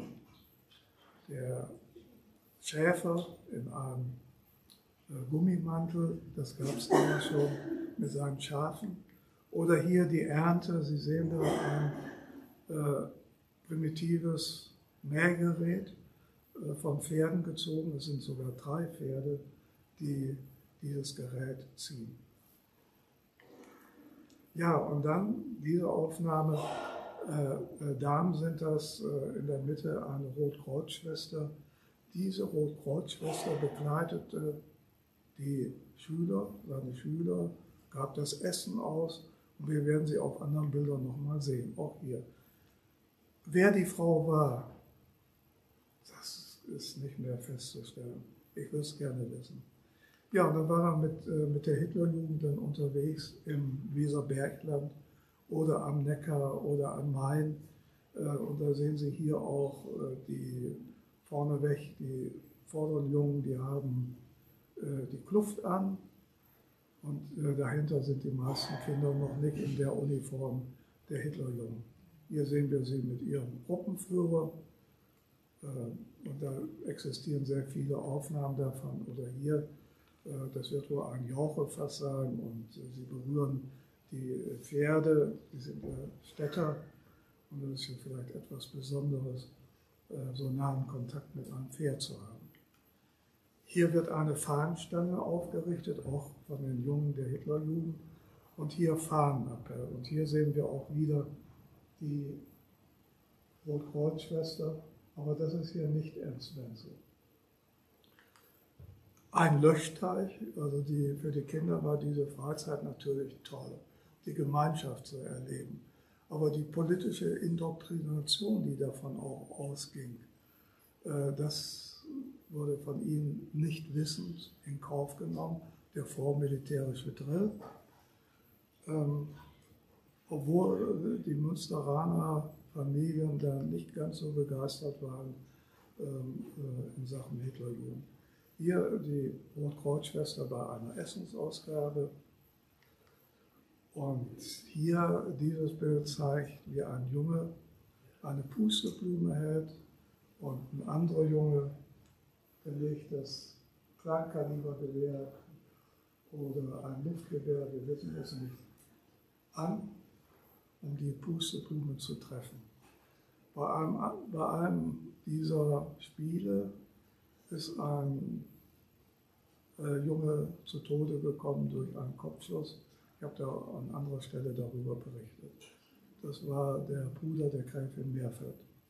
Schäfer in einem Gummimantel, das gab es damals schon, mit seinen Schafen. Oder hier die Ernte, Sie sehen da ein primitives Mähgerät von Pferden gezogen. Es sind sogar 3 Pferde, die dieses Gerät ziehen. Ja, und dann diese Aufnahme, Damen sind das, in der Mitte eine Rotkreuzschwester. Diese Rotkreuzschwester begleitete die Schüler, seine Schüler, gab das Essen aus und wir werden sie auf anderen Bildern nochmal sehen, auch hier. Wer die Frau war, das ist nicht mehr festzustellen. Ich würde es gerne wissen. Ja, und dann war er mit der Hitlerjugend dann unterwegs im Weserbergland oder am Neckar oder am Main. Und da sehen Sie hier auch vorneweg die vorderen Jungen, die haben die Kluft an. Und dahinter sind die meisten Kinder noch nicht in der Uniform der Hitlerjungen. Hier sehen wir sie mit ihrem Gruppenführer. Und da existieren sehr viele Aufnahmen davon. Oder hier, das wird wohl ein Jauchefass sein und sie berühren die Pferde, die sind ja Städter. Und das ist ja vielleicht etwas Besonderes, so nahen Kontakt mit einem Pferd zu haben. Hier wird eine Fahnenstange aufgerichtet, auch von den Jungen der Hitlerjugend. Und hier Fahnenappell. Und hier sehen wir auch wieder die Rotkreuzschwester, aber das ist hier nicht Ernst Wenzel. Ein Löschteich, also für die Kinder war diese Freizeit natürlich toll, die Gemeinschaft zu erleben. Aber die politische Indoktrination, die davon auch ausging, das wurde von ihnen nicht wissend in Kauf genommen, der vormilitärische Drill. Obwohl die Münsteraner Familien da nicht ganz so begeistert waren in Sachen Hitlerjugend. Hier die Rotkreuzschwester bei einer Essensausgabe. Und hier dieses Bild zeigt, wie ein Junge eine Pusteblume hält und ein anderer Junge legt das Kleinkalibergewehr oder ein Luftgewehr, wir wissen es nicht, an, um die Pusteblume zu treffen. Bei einem dieser Spiele ist ein Junge zu Tode gekommen durch einen Kopfschuss Ich habe da an anderer Stelle darüber berichtet. Das war der Bruder der Gräfin Meerfeld.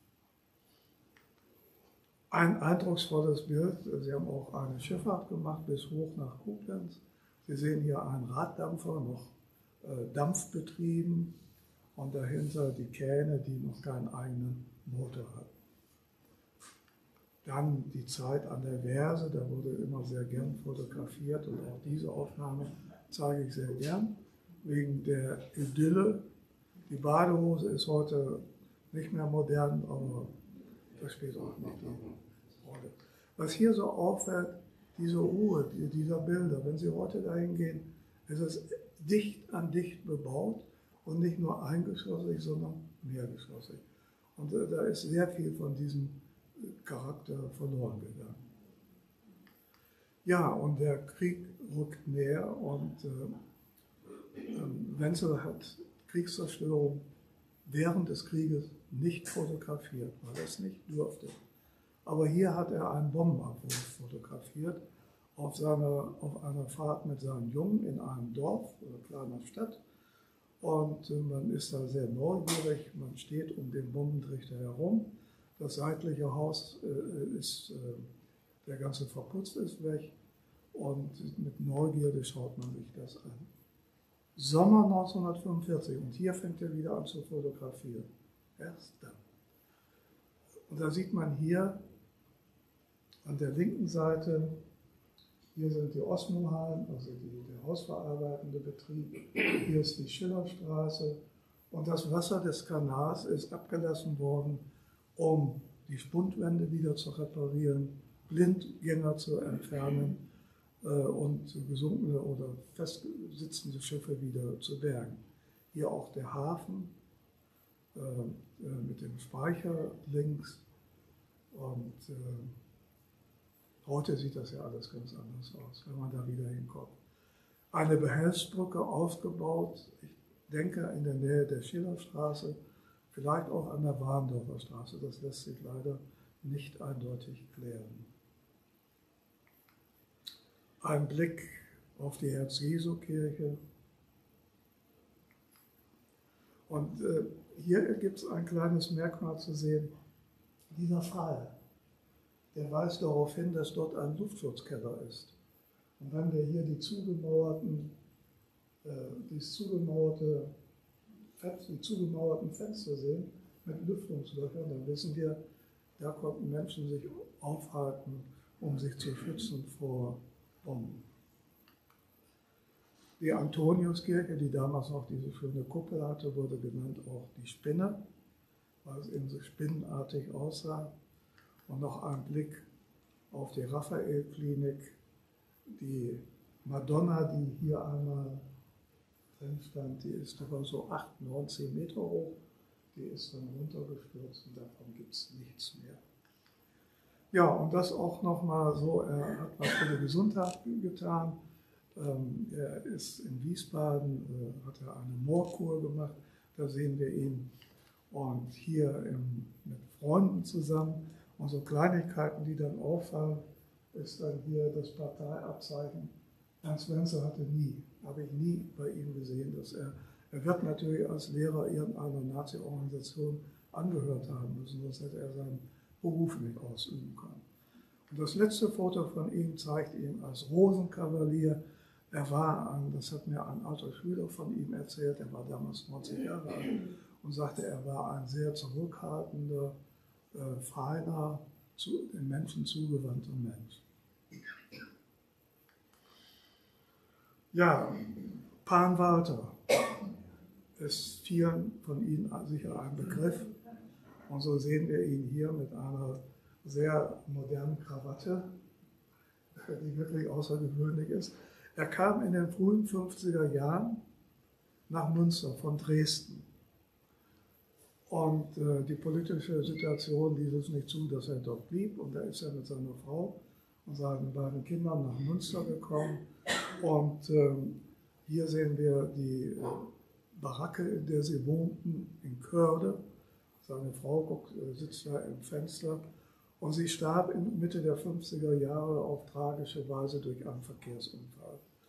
Ein eindrucksvolles Bild. Sie haben auch eine Schifffahrt gemacht bis hoch nach Koblenz. Sie sehen hier einen Raddampfer, noch dampfbetrieben, und dahinter die Kähne, die noch keinen eigenen Motor hatten. Dann die Zeit an der Verse, da wurde immer sehr gern fotografiert, und auch diese Aufnahme zeige ich sehr gern, wegen der Idylle. Die Badehose ist heute nicht mehr modern, aber das spielt auch nicht die Rolle. Was hier so auffällt, diese Ruhe dieser Bilder, wenn Sie heute dahin gehen, ist es dicht an dicht bebaut und nicht nur eingeschossig, sondern mehrgeschossig. Und da ist sehr viel von diesem Charakter verloren gegangen. Ja, und der Krieg rückt näher, und Wenzel hat Kriegszerstörung während des Krieges nicht fotografiert, weil er es nicht durfte. Aber hier hat er einen Bombenabwurf fotografiert auf einer Fahrt mit seinen Jungen in einem Dorf oder kleiner Stadt. Und man ist da sehr neugierig, man steht um den Bombentrichter herum. Das seitliche Haus der ganze Verputz ist weg, und mit Neugierde schaut man sich das an. Sommer 1945, und hier fängt er wieder an zu fotografieren. Erst dann. Und da sieht man hier an der linken Seite, hier sind die Osmo-Hallen, also der hausverarbeitende Betrieb, hier ist die Schillerstraße, und das Wasser des Kanals ist abgelassen worden, um die Spundwände wieder zu reparieren, Blindgänger zu entfernen und gesunkene oder festsitzende Schiffe wieder zu bergen. Hier auch der Hafen mit dem Speicher links, und heute sieht das ja alles ganz anders aus, wenn man da wieder hinkommt. Eine Behelfsbrücke aufgebaut, ich denke in der Nähe der Schillerstraße, vielleicht auch an der Warndorfer Straße, das lässt sich leider nicht eindeutig klären. Ein Blick auf die Herz-Jesu-Kirche. Und hier gibt es ein kleines Merkmal zu sehen, dieser Pfahl, der weist darauf hin, dass dort ein Luftschutzkeller ist. Und wenn wir hier die zugemauerten Fenster sehen mit Lüftungslöchern, dann wissen wir, da konnten Menschen sich aufhalten, um sich zu schützen vor Bomben. Die Antoniuskirche, die damals noch diese schöne Kuppel hatte, wurde genannt auch die Spinne, weil es eben so spinnenartig aussah. Und noch ein Blick auf die Raphael-Klinik, die Madonna, die hier einmal drin stand, die ist aber so 8, 9, 10 Meter hoch, die ist dann runtergestürzt, und davon gibt es nichts mehr. Ja, und das auch nochmal so, er hat was für die Gesundheit getan. Er ist in Wiesbaden, hat er eine Moorkur gemacht, da sehen wir ihn. Und hier mit Freunden zusammen. Und so Kleinigkeiten, die dann auffallen, ist dann hier das Parteiabzeichen. Ernst Wenzel habe ich nie bei ihm gesehen, dass er wird natürlich als Lehrer irgendeiner Nazi-Organisation angehört haben müssen, sonst hätte er seinen Beruf nicht ausüben können. Und das letzte Foto von ihm zeigt ihn als Rosenkavalier. Das hat mir ein alter Schüler von ihm erzählt, er war damals 90 Jahre alt und sagte, er war ein sehr zurückhaltender, feiner, den Menschen zugewandter Mensch. Ja, Pan Walter ist vielen von Ihnen sicher ein Begriff. Und so sehen wir ihn hier mit einer sehr modernen Krawatte, die wirklich außergewöhnlich ist. Er kam in den frühen 50er Jahren nach Münster von Dresden. Und die politische Situation ließ es nicht zu, dass er dort blieb. Und da ist er mit seiner Frau und seinen beiden Kindern nach Münster gekommen. Und hier sehen wir die Baracke, in der sie wohnten, in Körde. Seine Frau sitzt da im Fenster. Und sie starb in Mitte der 50er Jahre auf tragische Weise durch einen Verkehrsunfall.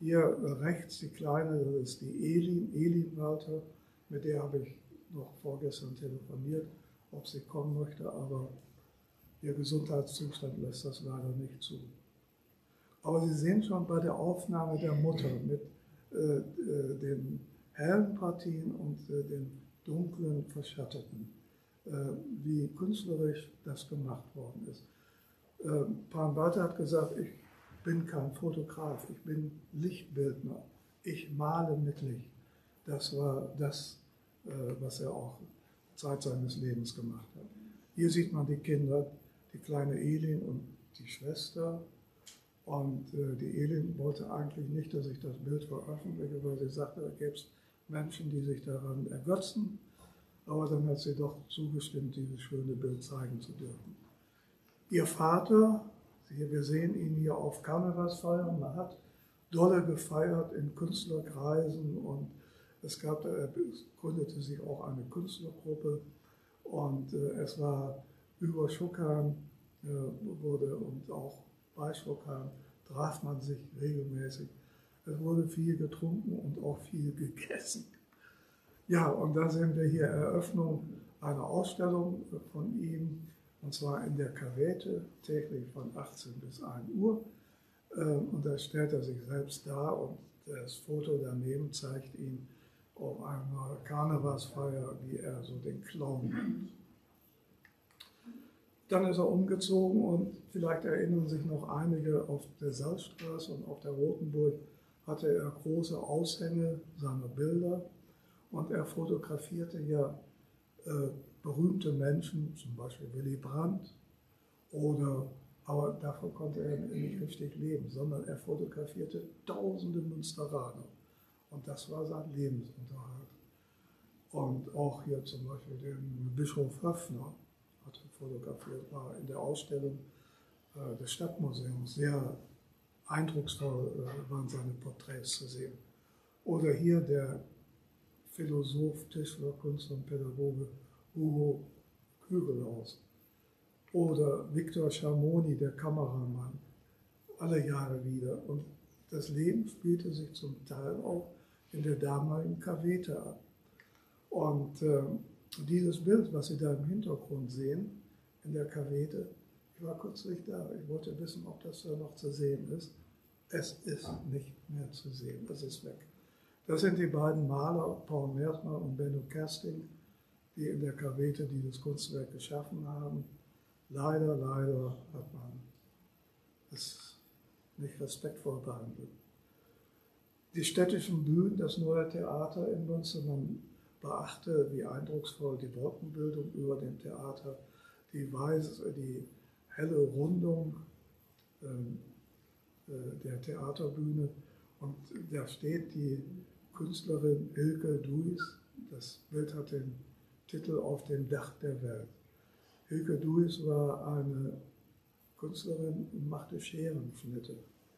Hier rechts die Kleine, das ist die Elin Walter, mit der habe ich noch vorgestern telefoniert, ob sie kommen möchte, aber ihr Gesundheitszustand lässt das leider nicht zu. Aber Sie sehen schon bei der Aufnahme der Mutter mit den hellen Partien und den dunklen, verschatteten, wie künstlerisch das gemacht worden ist. Pan Walter hat gesagt, ich bin kein Fotograf, ich bin Lichtbildner, ich male mit Licht. Das war das, was er auch Zeit seines Lebens gemacht hat. Hier sieht man die Kinder, die kleine Elin und die Schwester. Und die Elin wollte eigentlich nicht, dass ich das Bild veröffentliche, weil sie sagte, da gäbe es Menschen, die sich daran ergötzen. Aber dann hat sie doch zugestimmt, dieses schöne Bild zeigen zu dürfen. Ihr Vater, wir sehen ihn hier auf Karnevalsfeiern, man hat dolle gefeiert in Künstlerkreisen und es gründete sich auch eine Künstlergruppe und es war über Schokkan und auch bei Schokkan traf man sich regelmäßig. Es wurde viel getrunken und auch viel gegessen. Ja, und da sehen wir hier Eröffnung einer Ausstellung von ihm, und zwar in der Cavete, täglich von 18 bis 1 Uhr. Und da stellt er sich selbst dar und das Foto daneben zeigt ihn auf einer Karnevalsfeier, wie er so den Clown macht. Dann ist er umgezogen und vielleicht erinnern sich noch einige, auf der Salzstraße und auf der Rotenburg hatte er große Aushänge seiner Bilder und er fotografierte ja berühmte Menschen, zum Beispiel Willy Brandt, aber davon konnte er nicht richtig leben, sondern er fotografierte tausende Münsteraner und das war sein Lebensunterhalt. Und auch hier zum Beispiel den Bischof Höffner hat er fotografiert, war in der Ausstellung des Stadtmuseums sehr eindrucksvoll, waren seine Porträts zu sehen. Oder hier der Philosoph, Tischler, Künstler und Pädagoge Hugo Kügelhaus. Oder Victor Schamoni, der Kameramann, alle Jahre wieder. Und das Leben spielte sich zum Teil auch in der damaligen Cavete ab. Und dieses Bild, was Sie da im Hintergrund sehen, in der Cavete, ich war kürzlich da, ich wollte wissen, ob das da noch zu sehen ist. Es ist nicht mehr zu sehen, es ist weg. Das sind die beiden Maler, Paul Mersmann und Benno Kersting, die in der Cavete dieses Kunstwerk geschaffen haben. Leider hat man es nicht respektvoll behandelt. Die städtischen Bühnen, das Neue Theater in Münster, man beachte, wie eindrucksvoll die Wolkenbildung über dem Theater, die helle Rundung der Theaterbühne. Und da steht die Künstlerin Hilke Duis. Das Bild hat den Titel Auf dem Dach der Welt. Hilke Duis war eine Künstlerin und machte Scherenschnitte.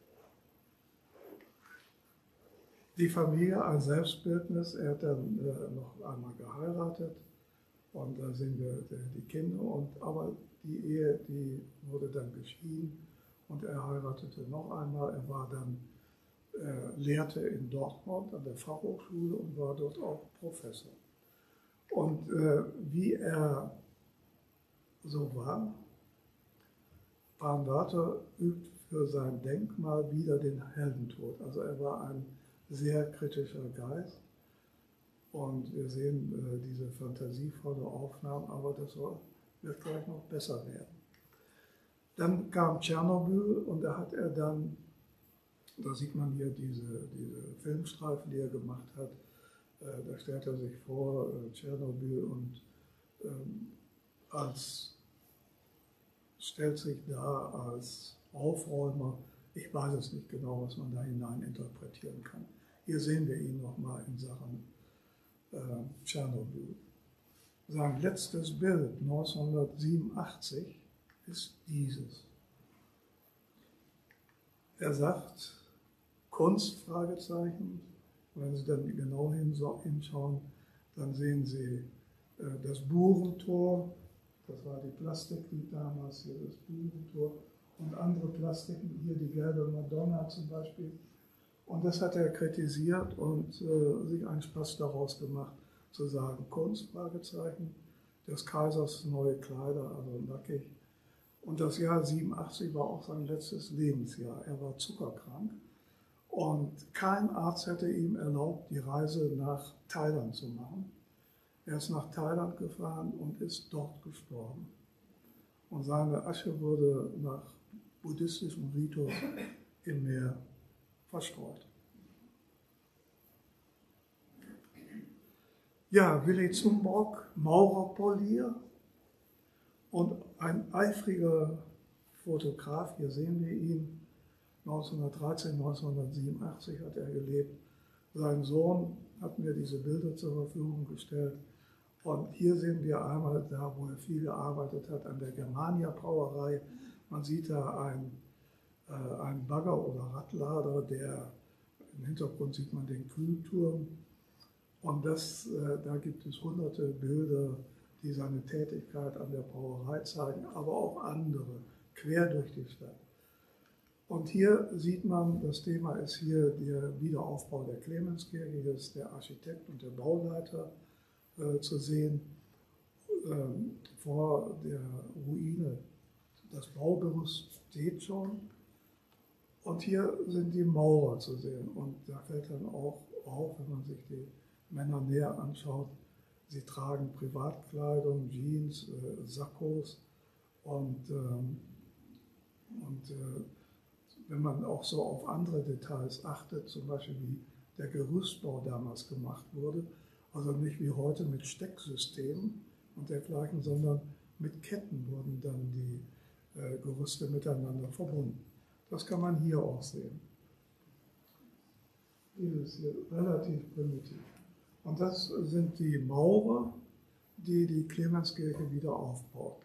Die Familie, ein Selbstbildnis, er hat dann noch einmal geheiratet und da sehen wir die Kinder, aber die Ehe, die wurde dann geschieden und er heiratete noch einmal. Er war dann, lehrte in Dortmund an der Fachhochschule und war dort auch Professor. Und wie er so war, Pan Walter übt für sein Denkmal wieder den Heldentod. Also er war ein sehr kritischer Geist und wir sehen diese fantasievolle Aufnahmen, aber das wird gleich noch besser werden. Dann kam Tschernobyl und da hat er dann, da sieht man hier diese Filmstreifen, die er gemacht hat, da stellt er sich vor, Tschernobyl und stellt sich da als Aufräumer. Ich weiß es nicht genau, was man da hinein interpretieren kann. Hier sehen wir ihn nochmal in Sachen Tschernobyl. Sein letztes Bild 1987 ist dieses. Er sagt, Kunst, Fragezeichen. Wenn Sie dann genau hinschauen, dann sehen Sie das Burentor. Das war die Plastik, die damals hier das Burentor und andere Plastiken, hier die gelbe Madonna zum Beispiel. Und das hat er kritisiert und sich einen Spaß daraus gemacht, zu sagen, Kunst, Fragezeichen, des Kaisers neue Kleider, also nackig. Und das Jahr 87 war auch sein letztes Lebensjahr. Er war zuckerkrank und kein Arzt hätte ihm erlaubt, die Reise nach Thailand zu machen. Er ist nach Thailand gefahren und ist dort gestorben. Und seine Asche wurde nach buddhistischem Ritus im Meer verstreut. Ja, Willi Zumborg, Maurerpolier und ein eifriger Fotograf, hier sehen wir ihn, 1913, 1987 hat er gelebt. Sein Sohn hat mir diese Bilder zur Verfügung gestellt. Und hier sehen wir einmal da, wo er viel gearbeitet hat, an der Germania Brauerei. Man sieht da einen Bagger oder Radlader, im Hintergrund sieht man den Kühlturm. Und da gibt es hunderte Bilder, die seine Tätigkeit an der Brauerei zeigen, aber auch andere, quer durch die Stadt. Und hier sieht man, das Thema ist hier der Wiederaufbau der Clemenskirche. Hier ist der Architekt und der Bauleiter zu sehen. Vor der Ruine, das Baugerüst steht schon. Und hier sind die Maurer zu sehen. Und da fällt dann auch auf, wenn man sich die Männer näher anschaut, sie tragen Privatkleidung, Jeans, Sakkos und wenn man auch so auf andere Details achtet, zum Beispiel wie der Gerüstbau damals gemacht wurde, also nicht wie heute mit Stecksystemen und dergleichen, sondern mit Ketten wurden dann die Gerüste miteinander verbunden. Das kann man hier auch sehen. Dieses hier relativ primitiv. Und das sind die Maurer, die die Clemenskirche wieder aufbauten.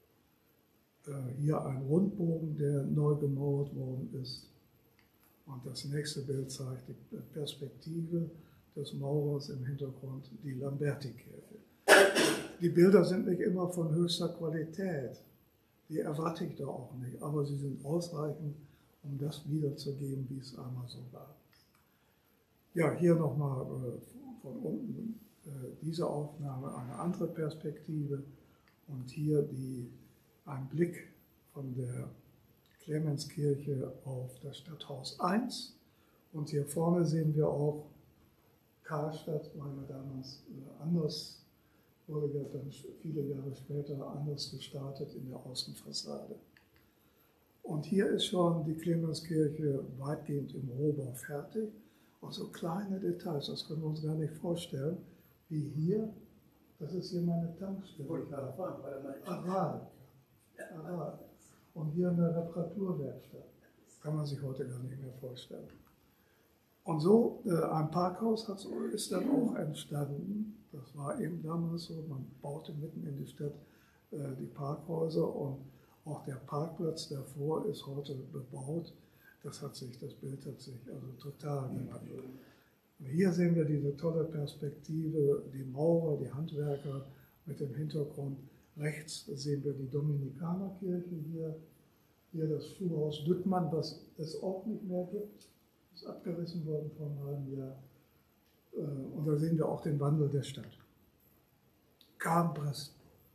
Hier ein Rundbogen, der neu gemauert worden ist. Und das nächste Bild zeigt die Perspektive des Maurers im Hintergrund, die Lamberti-Kirche. Die Bilder sind nicht immer von höchster Qualität. Die erwarte ich da auch nicht. Aber sie sind ausreichend, um das wiederzugeben, wie es einmal so war. Ja, hier nochmal von unten diese Aufnahme, eine andere Perspektive. Und hier ein Blick von der Clemenskirche auf das Stadthaus 1. Und hier vorne sehen wir auch Karlstadt, war ja damals anders, wurde ja dann viele Jahre später anders gestartet in der Außenfassade. Und hier ist schon die Clemenskirche weitgehend im Rohbau fertig. Auch so kleine Details, das können wir uns gar nicht vorstellen, wie hier, das ist hier meine Tankstelle. Aral. Und hier eine Reparaturwerkstatt. Kann man sich heute gar nicht mehr vorstellen. Und so ein Parkhaus ist dann auch entstanden. Das war eben damals so, man baute mitten in die Stadt die Parkhäuser und auch der Parkplatz davor ist heute bebaut. Das Bild hat sich also total gewandelt. Hier sehen wir diese tolle Perspektive, die Maurer, die Handwerker mit dem Hintergrund. Rechts sehen wir die Dominikanerkirche hier das Schuhhaus Düttmann, was es auch nicht mehr gibt. Ist abgerissen worden vor einem halben Jahr. Und da sehen wir auch den Wandel der Stadt. Kam-Brest.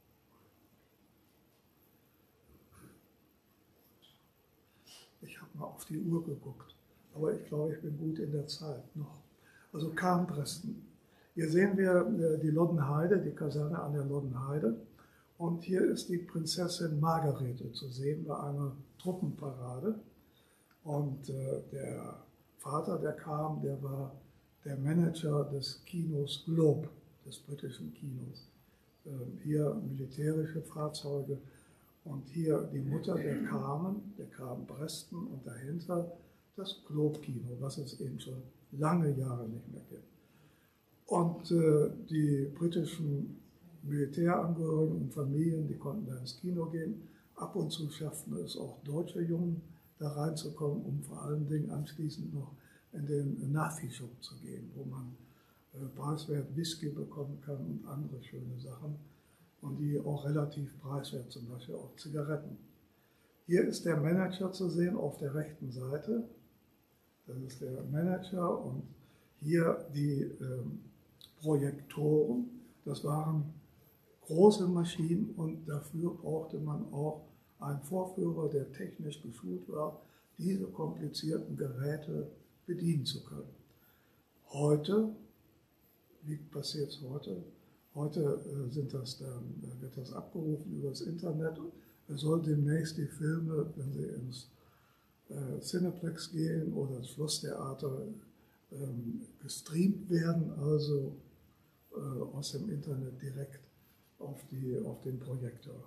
Ich habe mal auf die Uhr geguckt, aber ich glaube, ich bin gut in der Zeit noch. Also Kam-Bresten. Hier sehen wir die Loddenheide, die Kaserne an der Loddenheide. Und hier ist die Prinzessin Margarete zu sehen bei einer Truppenparade. Und der Vater, der kam, der war der Manager des Kinos Globe, des britischen Kinos. Hier militärische Fahrzeuge. Und hier die Mutter der Carmen Bresten und dahinter das Globe-Kino, was es eben schon lange Jahre nicht mehr gibt. Und die britischen Militärangehörigen und Familien, die konnten da ins Kino gehen. Ab und zu schafften es auch deutsche Jungen, da reinzukommen, um vor allen Dingen anschließend noch in den Nafi-Shop zu gehen, wo man preiswert Whisky bekommen kann und andere schöne Sachen. Und die auch relativ preiswert, zum Beispiel auch Zigaretten. Hier ist der Manager zu sehen auf der rechten Seite. das ist der Manager, und hier die Projektoren. Das waren große Maschinen und dafür brauchte man auch einen Vorführer, der technisch geschult war, diese komplizierten Geräte bedienen zu können. Heute, wie passiert es heute? Heute wird das abgerufen über das Internet. Es soll demnächst die Filme, wenn sie ins Cineplex gehen oder das Schlosstheater, gestreamt werden, also aus dem Internet direkt auf den Projektor.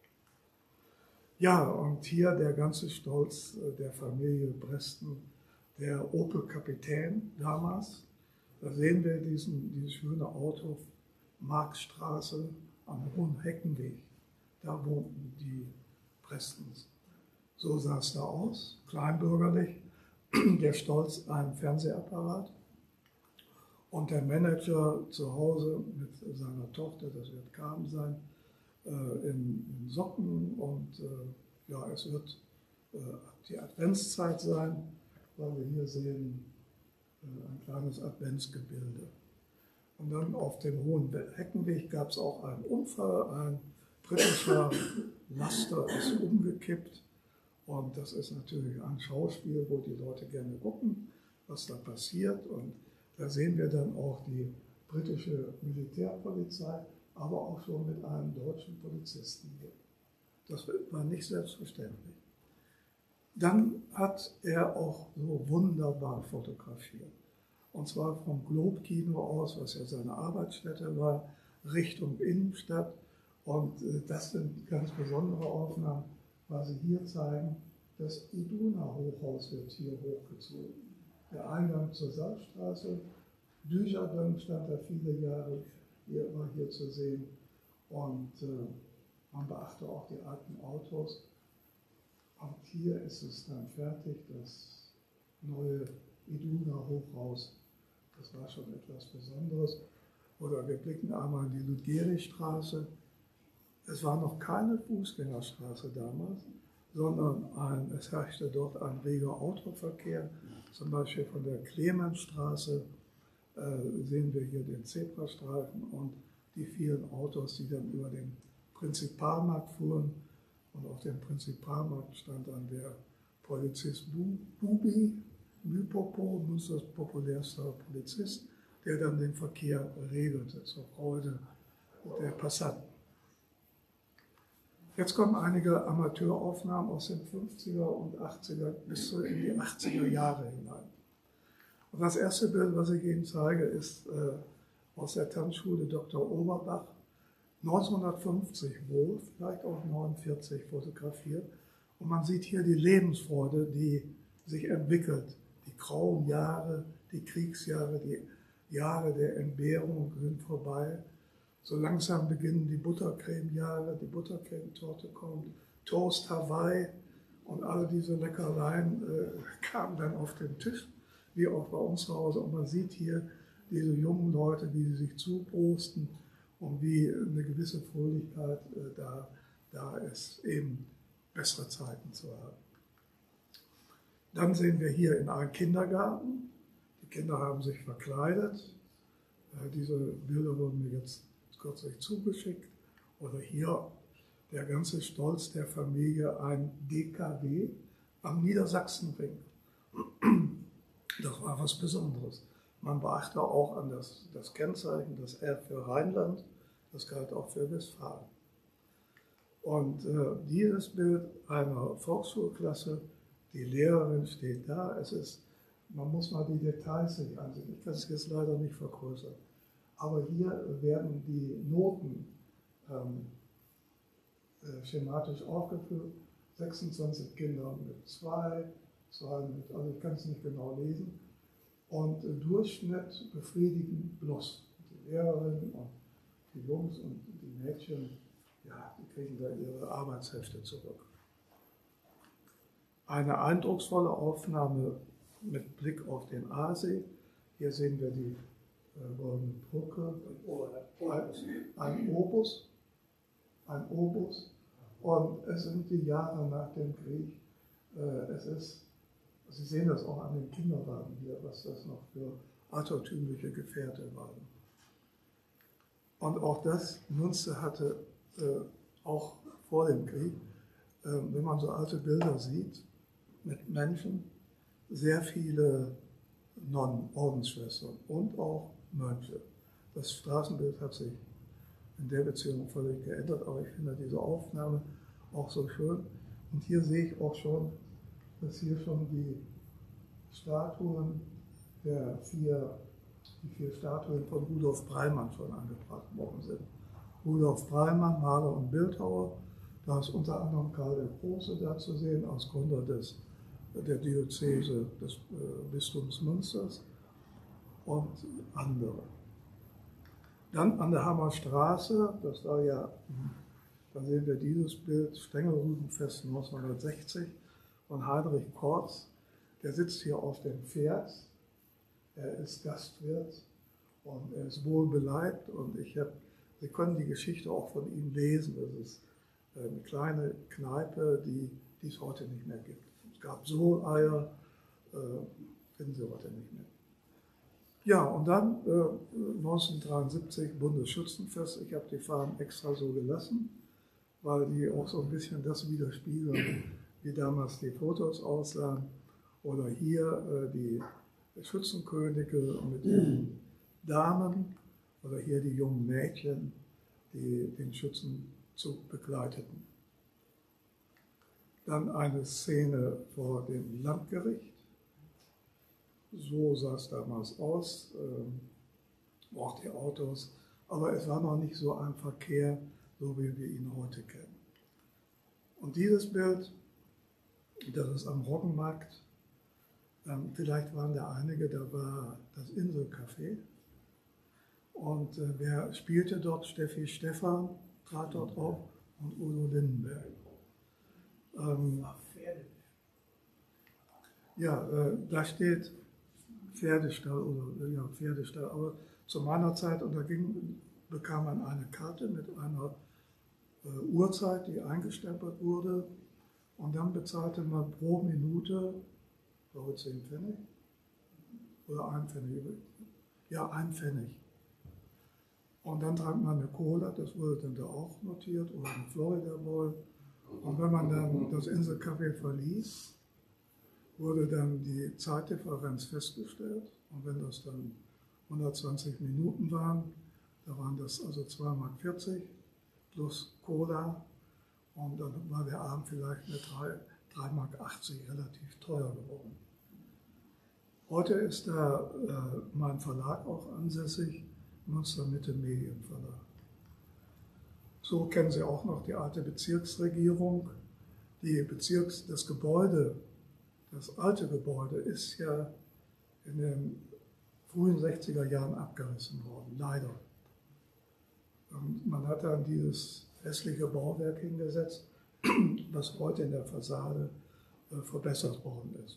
Ja, und hier der ganze Stolz der Familie Bresten, der Opel Kapitän damals. Da sehen wir dieses schöne Auto, Marktstraße am Hohen Heckenweg. Da wohnten die Prestens. So sah es da aus, kleinbürgerlich. Der Stolz, ein Fernsehapparat. Und der Manager zu Hause mit seiner Tochter, das wird Carmen sein, in Socken. Und ja, es wird die Adventszeit sein, weil wir hier sehen ein kleines Adventsgebilde. Und dann auf dem Hohen Heckenweg gab es auch einen Unfall. Ein britischer Laster ist umgekippt. Und das ist natürlich ein Schauspiel, wo die Leute gerne gucken, was da passiert. Und da sehen wir dann auch die britische Militärpolizei, aber auch schon mit einem deutschen Polizisten hier. Das war nicht selbstverständlich. Dann hat er auch so wunderbar fotografiert. Und zwar vom Globe-Kino aus, was ja seine Arbeitsstätte war, Richtung Innenstadt. Und das sind ganz besondere Aufnahmen, weil sie hier zeigen, das Iduna-Hochhaus wird hier hochgezogen. Der Eingang zur Salzstraße, Dujardin stand da viele Jahre, war hier zu sehen. Und man beachte auch die alten Autos. Und hier ist es dann fertig, das neue Iduna-Hochhaus. Das war schon etwas Besonderes. Oder wir blicken einmal in die Ludgeri-Straße. Es war noch keine Fußgängerstraße damals, sondern es herrschte dort ein reger Autoverkehr. Zum Beispiel von der Clemensstraße sehen wir hier den Zebrastreifen und die vielen Autos, die dann über den Prinzipalmarkt fuhren. Und auf dem Prinzipalmarkt stand dann der Polizist Bubi, Mypopo, Münsters populärster Polizist, der dann den Verkehr regelte, zur Freude der Passanten. Jetzt kommen einige Amateuraufnahmen aus den 50er und 80er bis in die 80er Jahre hinein. Und das erste Bild, was ich Ihnen zeige, ist aus der Tanzschule Dr. Oberbach, 1950 wohl, vielleicht auch 1949 fotografiert. Und man sieht hier die Lebensfreude, die sich entwickelt. Die grauen Jahre, die Kriegsjahre, die Jahre der Entbehrung sind vorbei. So langsam beginnen die Buttercreme-Jahre, die Buttercreme-Torte kommt, Toast Hawaii und alle diese Leckereien kamen dann auf den Tisch, wie auch bei uns zu Hause. Und man sieht hier diese jungen Leute, wie sie sich zuprosten und wie eine gewisse Fröhlichkeit da ist, eben bessere Zeiten zu haben. Dann sehen wir hier in einem Kindergarten. Die Kinder haben sich verkleidet. Diese Bilder wurden mir jetzt kürzlich zugeschickt. Oder hier der ganze Stolz der Familie, ein DKW am Niedersachsenring. Das war was Besonderes. Man beachte auch an das Kennzeichen, das R für Rheinland, das galt auch für Westfalen. Und dieses Bild einer Volksschulklasse, die Lehrerin steht da, man muss mal die Details sich ansehen, ich kann es jetzt leider nicht vergrößern. Aber hier werden die Noten schematisch aufgeführt, 26 Kinder mit 2 mit, also ich kann es nicht genau lesen. Und Durchschnitt befriedigen bloß. Die Lehrerin und die Jungs und die Mädchen, ja, die kriegen da ihre Arbeitshefte zurück. Eine eindrucksvolle Aufnahme mit Blick auf den Aasee. Hier sehen wir die Goldene Brücke, ein Obus. Und es sind die Jahre nach dem Krieg. Es ist Sie sehen das auch an den Kinderwagen hier, was das noch für altertümliche Gefährte waren. Und auch das Münster hatte auch vor dem Krieg, wenn man so alte Bilder sieht, mit Menschen, sehr viele Nonnen, Ordensschwestern und auch Mönche. Das Straßenbild hat sich in der Beziehung völlig geändert, aber ich finde diese Aufnahme auch so schön. Und hier sehe ich auch schon, dass hier schon die Statuen die vier Statuen von Rudolf Breimann schon angebracht worden sind. Rudolf Breimann, Maler und Bildhauer, da ist unter anderem Karl der Große da zu sehen, als Gründer der Diözese des Bistums Münsters und andere. Dann an der Hammerstraße, das war ja, da sehen wir dieses Bild, Stängelrübenfest 1960 von Heinrich Kortz. Der sitzt hier auf dem Pferd, er ist Gastwirt und er ist wohlbeleibt und Sie können die Geschichte auch von ihm lesen. Das ist eine kleine Kneipe, die es heute nicht mehr gibt. Es gab Soleier, finden Sie heute nicht mehr. Ja, und dann 1973 Bundesschützenfest. Ich habe die Farben extra so gelassen, weil die auch so ein bisschen das widerspiegeln, wie damals die Fotos aussahen. Oder hier die Schützenkönige mit den Damen oder hier die jungen Mädchen, die den Schützenzug begleiteten. Dann eine Szene vor dem Landgericht. So sah es damals aus, auch die Autos, aber es war noch nicht so ein Verkehr, so wie wir ihn heute kennen. Und dieses Bild, das ist am Roggenmarkt, vielleicht waren da einige, da war das Inselcafé. Und wer spielte dort? Steffi Stephan trat dort auf und Udo Lindenberg. Da steht Pferdestall oder ja, Pferdestall, aber zu meiner Zeit, und da bekam man eine Karte mit einer Uhrzeit, die eingestempelt wurde, und dann bezahlte man pro Minute, ich glaube 10 Pfennig oder 1 Pfennig, ja 1 Pfennig. Und dann trank man eine Cola, das wurde dann da auch notiert, oder ein Florida Boy. Und wenn man dann das Inselcafé verließ, wurde dann die Zeitdifferenz festgestellt. Und wenn das dann 120 Minuten waren, da waren das also 2,40 Mark plus Cola. Und dann war der Abend vielleicht mit 3,80 Mark relativ teuer geworden. Heute ist da mein Verlag auch ansässig, Münster Mitte Medienverlag. So kennen Sie auch noch die alte Bezirksregierung. Das Gebäude, das alte Gebäude, ist ja in den frühen 60er Jahren abgerissen worden, leider. Und man hat dann dieses hässliche Bauwerk hingesetzt, was heute in der Fassade verbessert worden ist.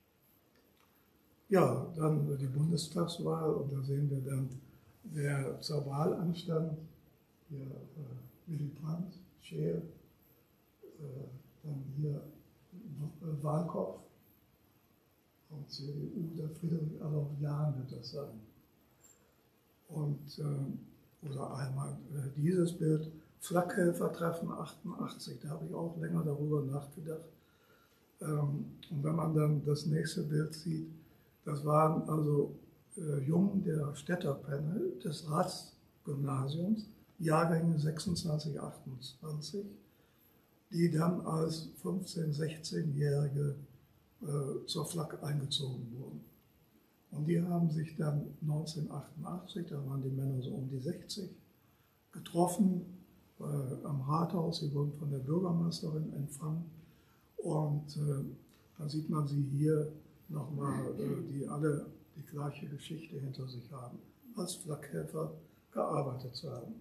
Ja, dann die Bundestagswahl und da sehen wir dann, wer zur Wahl anstand. Hier Willy Brandt, Scheel, dann hier Wahlkopf und CDU, der Friedrich Adolf Jahn wird das sein. Und, oder einmal dieses Bild, Flakhelfertreffen 88, da habe ich auch länger darüber nachgedacht. Und wenn man dann das nächste Bild sieht, das waren also Jungen der Städterpanel des Ratsgymnasiums, Jahrgänge 26, 28, die dann als 15-, 16-Jährige zur Flak eingezogen wurden. Und die haben sich dann 1988, da waren die Männer so um die 60, getroffen am Rathaus. Sie wurden von der Bürgermeisterin empfangen. Und dann sieht man sie hier nochmal, die alle die gleiche Geschichte hinter sich haben, als Flakhelfer gearbeitet zu haben.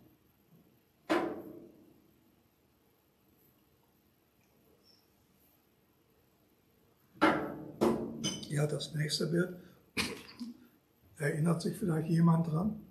Ja, das nächste Bild. Erinnert sich vielleicht jemand dran?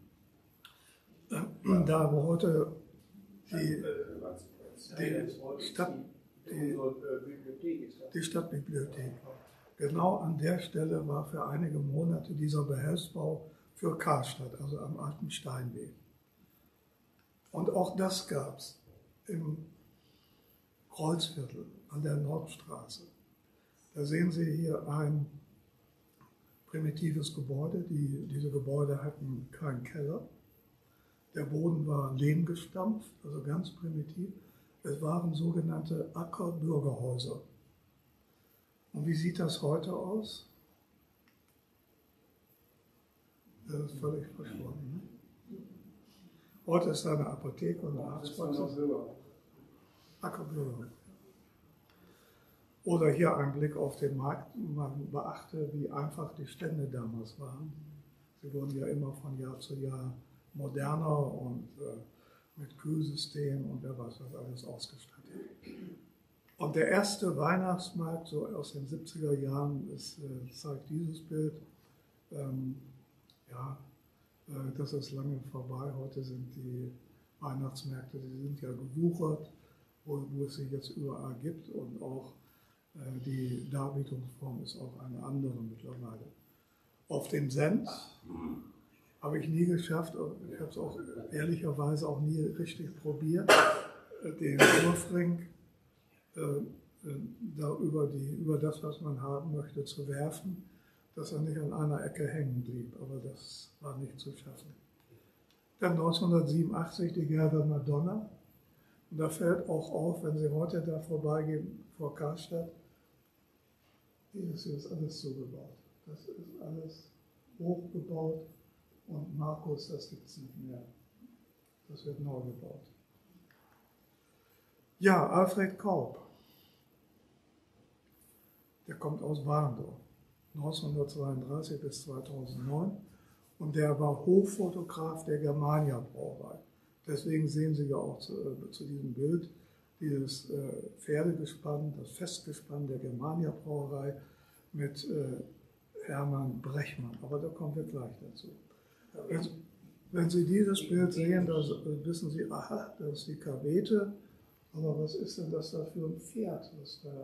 Da wo heute die Stadtbibliothek. Genau an der Stelle war für einige Monate dieser Behelfsbau für Karstadt, also am alten Steinweg. Und auch das gab es im Kreuzviertel an der Nordstraße. Da sehen Sie hier ein primitives Gebäude. Diese Gebäude hatten keinen Keller. Der Boden war lehmgestampft, also ganz primitiv. Es waren sogenannte Ackerbürgerhäuser. Und wie sieht das heute aus? Das ist völlig verschwunden. Ne? Heute ist da eine Apotheke und eine Arztpraxis. Ackerbürger. Oder hier ein Blick auf den Markt. Man beachte, wie einfach die Stände damals waren. Sie wurden ja immer von Jahr zu Jahr moderner und mit Kühlsystem und wer weiß was alles ausgestattet. Und der erste Weihnachtsmarkt, so aus den 70er Jahren, zeigt dieses Bild. Das ist lange vorbei. Heute sind die Weihnachtsmärkte, die sind ja gewuchert, wo es sie jetzt überall gibt. Und auch die Darbietungsform ist auch eine andere mittlerweile. Auf dem Cent habe ich nie geschafft, ich habe es auch ehrlicherweise auch nie richtig probiert, den Wurfring über das, was man haben möchte, zu werfen, dass er nicht an einer Ecke hängen blieb, aber das war nicht zu schaffen. Dann 1987 die gelbe Madonna. Und da fällt auch auf, wenn Sie heute da vorbeigehen vor Karstadt, dieses hier ist alles zugebaut. Das ist alles hochgebaut und Markus, das gibt es nicht mehr. Das wird neu gebaut. Ja, Alfred Korb, der kommt aus Warndorf, 1932 bis 2009 und der war Hochfotograf der Germania Brauerei. Deswegen sehen Sie ja auch zu diesem Bild dieses Pferdegespann, das Festgespann der Germania Brauerei mit Hermann Brechmann. Aber da kommen wir gleich dazu. Wenn Sie dieses Bild sehen, da wissen Sie, aha, das ist die Kavete. Aber was ist denn das da für ein Pferd, was da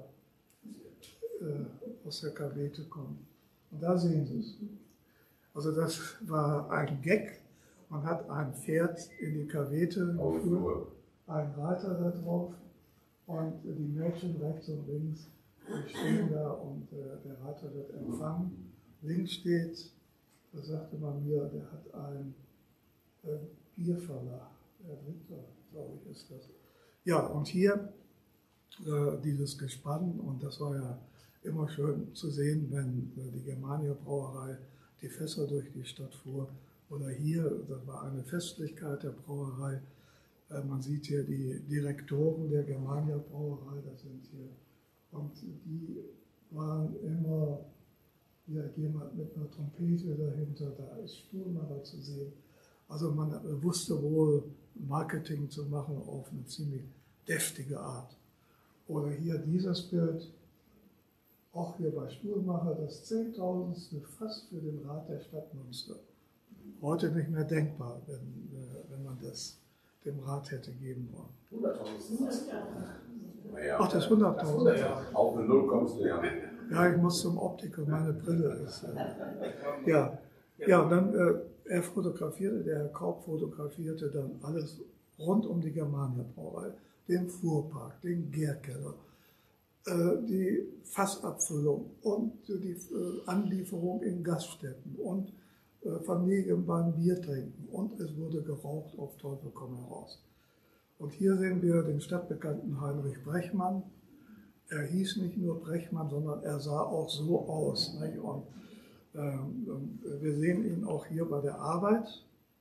aus der Kavete kommt? Und da sehen Sie es. Also das war ein Gag. Man hat ein Pferd in die Kavete geführt, einen Reiter da drauf und die Mädchen rechts und links die stehen da und der Reiter wird empfangen. Links steht, das sagte man mir, der hat einen Bierverlag, der Ritter, glaube ich, ist das. Ja, und hier dieses Gespann, und das war ja immer schön zu sehen, wenn die Germania Brauerei die Fässer durch die Stadt fuhr. Oder hier, das war eine Festlichkeit der Brauerei. Man sieht hier die Direktoren der Germania Brauerei, das sind hier. Und die waren immer jemand mit einer Trompete dahinter, da ist Stuhlmacher zu sehen. Also man wusste wohl, Marketing zu machen auf eine ziemlich deftige Art. Oder hier dieses Bild, auch hier bei Stuhlmacher, das 10.000. Fass für den Rat der Stadt Münster. Heute nicht mehr denkbar, wenn man das dem Rat hätte geben wollen. 100.000. Ach, das 100.000? Ja, auf eine Null kommst du ja. Ja, ich muss zum Optiker, meine Brille ist. Ja, und dann, er fotografierte, der Herr Korb fotografierte dann alles rund um die Germania Brauerei, den Fuhrpark, den Gärkeller, die Fassabfüllung und die Anlieferung in Gaststätten und Familien beim Biertrinken und es wurde geraucht auf Teufel komm heraus. Und hier sehen wir den stadtbekannten Heinrich Brechmann. Er hieß nicht nur Brechmann, sondern er sah auch so aus. Nicht? Und wir sehen ihn auch hier bei der Arbeit,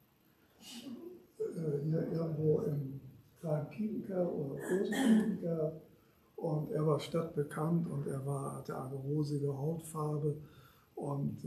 hier irgendwo im kleinen Kiepenkerl oder großen Kiepenkerl. Und er war stadtbekannt und er hatte eine rosige Hautfarbe. Und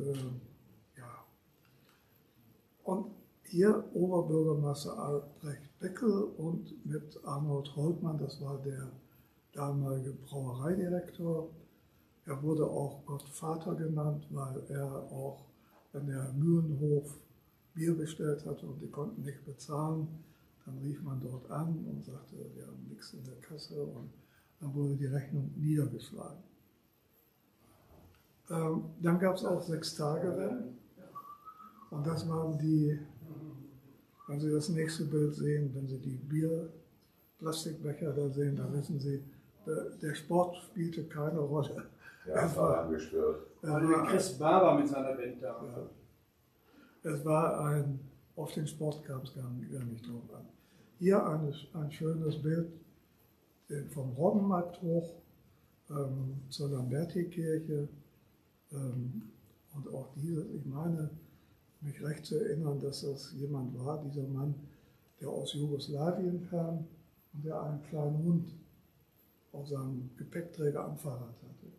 Und hier Oberbürgermeister Albrecht Beckel und mit Arnold Holtmann, das war der damalige Brauereidirektor. Er wurde auch Gottvater genannt, weil er auch, wenn der Mühlenhof Bier bestellt hatte und die konnten nicht bezahlen, dann rief man dort an und sagte, wir haben nichts in der Kasse und dann wurde die Rechnung niedergeschlagen. Dann gab es auch 6-Tage-Rennen. Und das waren die, wenn Sie das nächste Bild sehen, wenn Sie die Bierplastikbecher da sehen, dann wissen Sie, der Sport spielte keine Rolle. Ja, das war angestört. Chris Barber mit seiner Band da. Ja. Es war auf den Sport kam es gar nicht drauf an. Hier ein schönes Bild vom Robbenmarkt hoch zur Lamberti-Kirche. Und auch dieses, ich meine, mich recht zu erinnern, dass das jemand war, dieser Mann, der aus Jugoslawien kam und der einen kleinen Hund auf seinem Gepäckträger am Fahrrad hatte.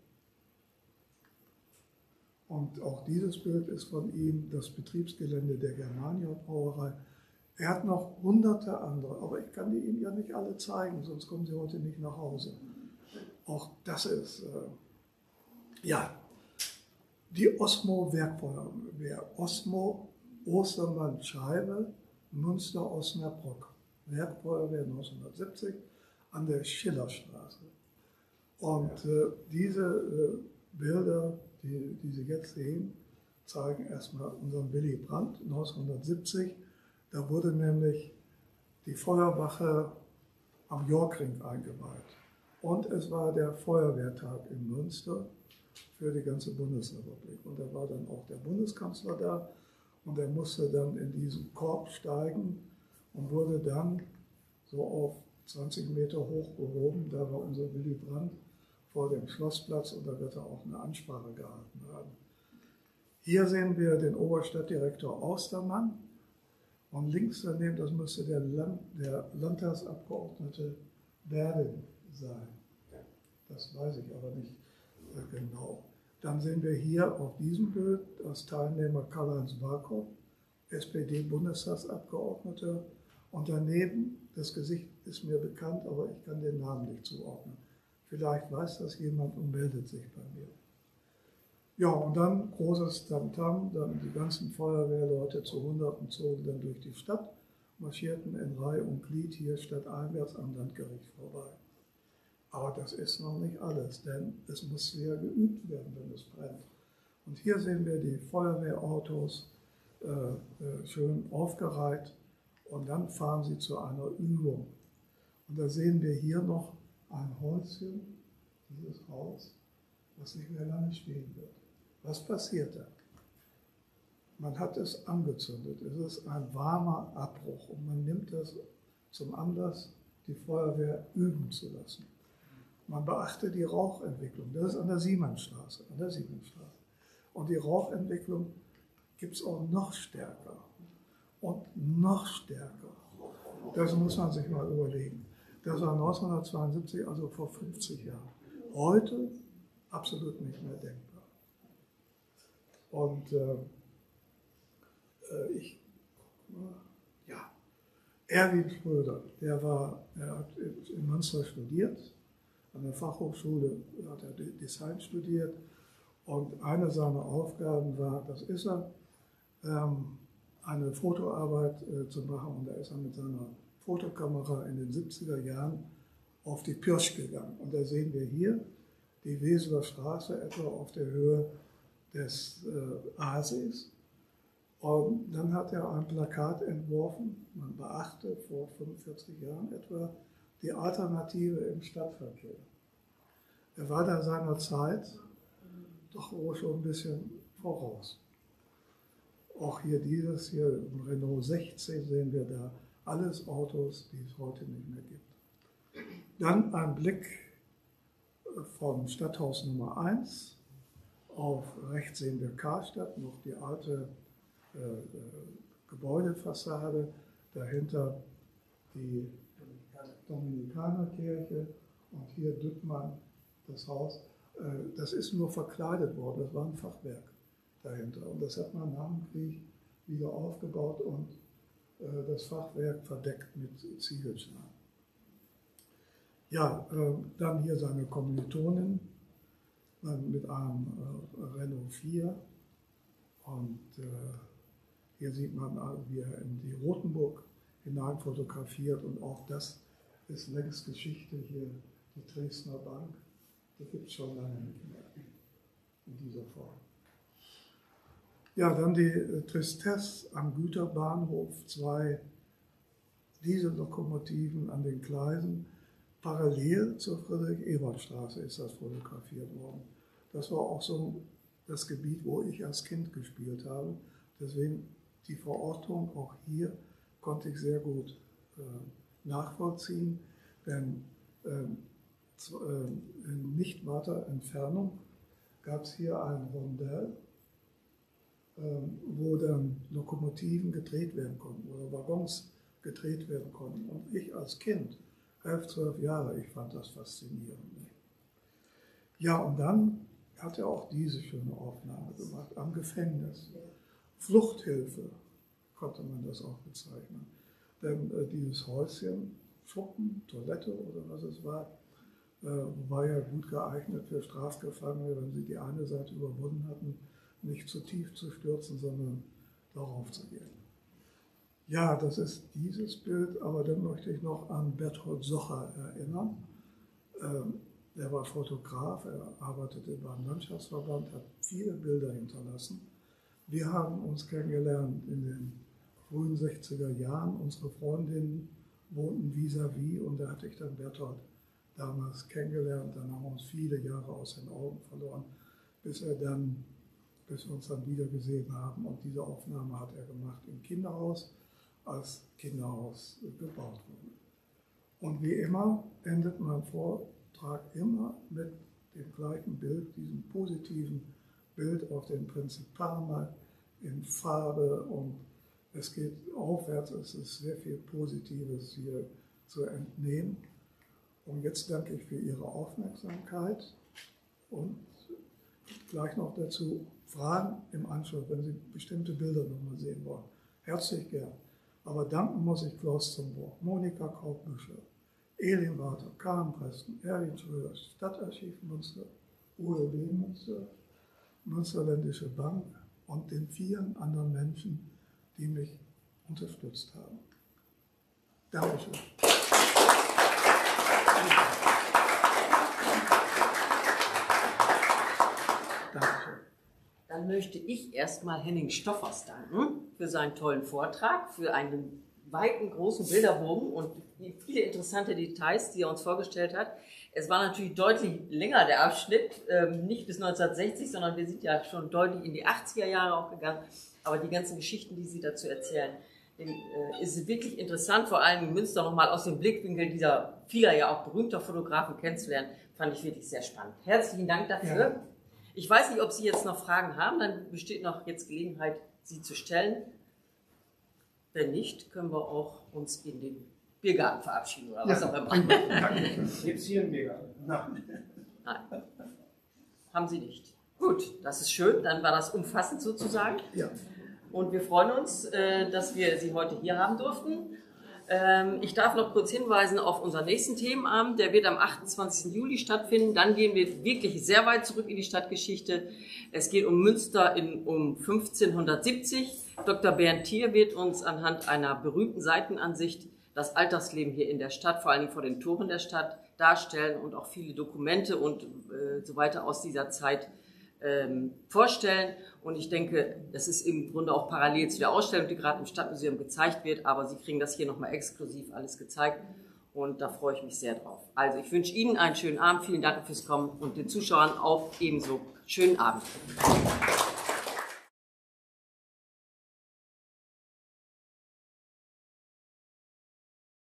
Und auch dieses Bild ist von ihm, das Betriebsgelände der Germania Brauerei. Er hat noch hunderte andere, aber ich kann die Ihnen ja nicht alle zeigen, sonst kommen Sie heute nicht nach Hause. Auch das ist, die Osmo-Werkfeuerwehr, Osmo Ostermann-Scheibe, Münster Osnabrück, Werkfeuerwehr 1970 an der Schillerstraße. Und diese Bilder, die Sie jetzt sehen, zeigen erstmal unseren Willy Brandt 1970. Da wurde nämlich die Feuerwache am Yorkring eingeweiht. Und es war der Feuerwehrtag in Münster für die ganze Bundesrepublik. Und da war dann auch der Bundeskanzler da und er musste dann in diesen Korb steigen und wurde dann so auf 20 Meter hoch gehoben. Da war unser Willy Brandt vor dem Schlossplatz und da wird er auch eine Ansprache gehalten haben. Hier sehen wir den Oberstadtdirektor Austermann und links daneben, das müsste der Landtagsabgeordnete Berding sein. Das weiß ich aber nicht genau. Dann sehen wir hier auf diesem Bild als Teilnehmer Karl-Heinz Barkow, SPD-Bundestagsabgeordneter. Und daneben, das Gesicht ist mir bekannt, aber ich kann den Namen nicht zuordnen. Vielleicht weiß das jemand und meldet sich bei mir. Ja, und dann großes Tamtam, dann die ganzen Feuerwehrleute zu Hunderten zogen dann durch die Stadt, marschierten in Reihe und Glied hier stadteinwärts am Landgericht vorbei. Aber das ist noch nicht alles, denn es muss ja geübt werden, wenn es brennt. Und hier sehen wir die Feuerwehrautos schön aufgereiht und dann fahren sie zu einer Übung. Und da sehen wir hier noch ein Häuschen, dieses Haus, das nicht mehr lange stehen wird. Was passiert da? Man hat es angezündet. Es ist ein warmer Abbruch und man nimmt das zum Anlass, die Feuerwehr üben zu lassen. Man beachte die Rauchentwicklung. Das ist an der Siemensstraße. Und die Rauchentwicklung gibt es auch noch stärker und noch stärker. Das muss man sich mal überlegen. Das war 1972, also vor 50 Jahren. Heute absolut nicht mehr denkbar. Und Erwin Schröder, er hat in Münster studiert, an der Fachhochschule hat er Design studiert und eine seiner Aufgaben war, das ist er, eine Fotoarbeit zu machen und da ist er mit seiner Fotokamera in den 70er Jahren auf die Pirsch gegangen. Und da sehen wir hier die Weseler Straße etwa auf der Höhe des Aassees. Und dann hat er ein Plakat entworfen, man beachte vor 45 Jahren etwa, die Alternative im Stadtverkehr. Er war da seiner Zeit doch wohl schon ein bisschen voraus. Auch hier dieses hier, im Renault 16 sehen wir da alles Autos, die es heute nicht mehr gibt. Dann ein Blick vom Stadthaus Nummer 1. Auf rechts sehen wir Karstadt, noch die alte Gebäudefassade, dahinter die Dominikanerkirche und hier Düttmann, das Haus. Das ist nur verkleidet worden, das war ein Fachwerk dahinter. Und das hat man nach dem Krieg wieder aufgebaut und das Fachwerk verdeckt mit Ziegelsteinen. Ja, dann hier seine Kommilitonin mit einem Renault 4 und hier sieht man, wie er in die Rotenburg hinein fotografiert und auch das ist längst Geschichte hier, die Dresdner Bank, die gibt es schon lange nicht mehr. in dieser Form. Ja, dann die Tristesse am Güterbahnhof, 2 Diesellokomotiven an den Gleisen. Parallel zur Friedrich-Ebert-Straße ist das fotografiert worden. Das war auch so das Gebiet, wo ich als Kind gespielt habe. Deswegen die Verortung auch hier konnte ich sehr gut nachvollziehen, denn in nicht weiter Entfernung gab es hier ein Rondell, wo dann Lokomotiven gedreht werden konnten oder Waggons gedreht werden konnten. Und ich als Kind, 11, 12 Jahre, ich fand das faszinierend. Ja, und dann hat er auch diese schöne Aufnahme gemacht am Gefängnis. Fluchthilfe konnte man das auch bezeichnen. Denn dieses Häuschen, Schuppen, Toilette oder was es war ja gut geeignet für Strafgefangene, wenn sie die eine Seite überwunden hatten, nicht zu tief zu stürzen, sondern darauf zu gehen. Ja, das ist dieses Bild, aber dann möchte ich noch an Berthold Socher erinnern. Er war Fotograf, er arbeitete beim Landschaftsverband, hat viele Bilder hinterlassen. Wir haben uns kennengelernt in den frühen 60er Jahren. Unsere Freundinnen wohnten vis-à-vis und da hatte ich dann Berthold damals kennengelernt. Dann haben wir uns viele Jahre aus den Augen verloren, bis wir uns dann wieder gesehen haben. Und diese Aufnahme hat er gemacht im Kinderhaus, als Kinderhaus gebaut wurde. Und wie immer endet mein Vortrag immer mit dem gleichen Bild, diesem positiven Bild auf dem Prinzipalmarkt in Farbe, und es geht aufwärts, es ist sehr viel Positives hier zu entnehmen. Und jetzt danke ich für Ihre Aufmerksamkeit und gleich noch dazu Fragen im Anschluss, wenn Sie bestimmte Bilder nochmal sehen wollen. Herzlich gern. Aber danken muss ich Klaus Zumburg, Monika Kaupbüschel, Elin Walter, Karen Preston, Erwin Schröder, Stadtarchiv Münster, ULB Münster, Münsterländische Bank und den vielen anderen Menschen, die mich unterstützt haben. Dankeschön. Dankeschön. Dann möchte ich erstmal Henning Stoffers danken für seinen tollen Vortrag, für einen weiten, großen Bilderbogen und viele interessante Details, die er uns vorgestellt hat. Es war natürlich deutlich länger der Abschnitt, nicht bis 1960, sondern wir sind ja schon deutlich in die 80er Jahre auch gegangen. Aber die ganzen Geschichten, die Sie dazu erzählen, ist wirklich interessant, vor allem in Münster nochmal aus dem Blickwinkel dieser vieler ja auch berühmter Fotografen kennenzulernen, fand ich wirklich sehr spannend. Herzlichen Dank dafür. Ja. Ich weiß nicht, ob Sie jetzt noch Fragen haben, dann besteht noch jetzt Gelegenheit, sie zu stellen. Wenn nicht, können wir auch uns in den Biergarten verabschieden oder was auch immer. Gibt es hier einen Biergarten? Nein. Nein. Haben Sie nicht. Gut, das ist schön, dann war das umfassend sozusagen. Ja. Und wir freuen uns, dass wir Sie heute hier haben durften. Ich darf noch kurz hinweisen auf unseren nächsten Themenabend. Der wird am 28. Juli stattfinden. Dann gehen wir wirklich sehr weit zurück in die Stadtgeschichte. Es geht um Münster um 1570. Dr. Bernd Thier wird uns anhand einer berühmten Seitenansicht das Alltagsleben hier in der Stadt, vor allem vor den Toren der Stadt, darstellen und auch viele Dokumente und so weiter aus dieser Zeit vorstellen. Und ich denke, das ist im Grunde auch parallel zu der Ausstellung, die gerade im Stadtmuseum gezeigt wird, aber Sie kriegen das hier nochmal exklusiv alles gezeigt und da freue ich mich sehr drauf. Also ich wünsche Ihnen einen schönen Abend, vielen Dank fürs Kommen und den Zuschauern auch ebenso schönen Abend.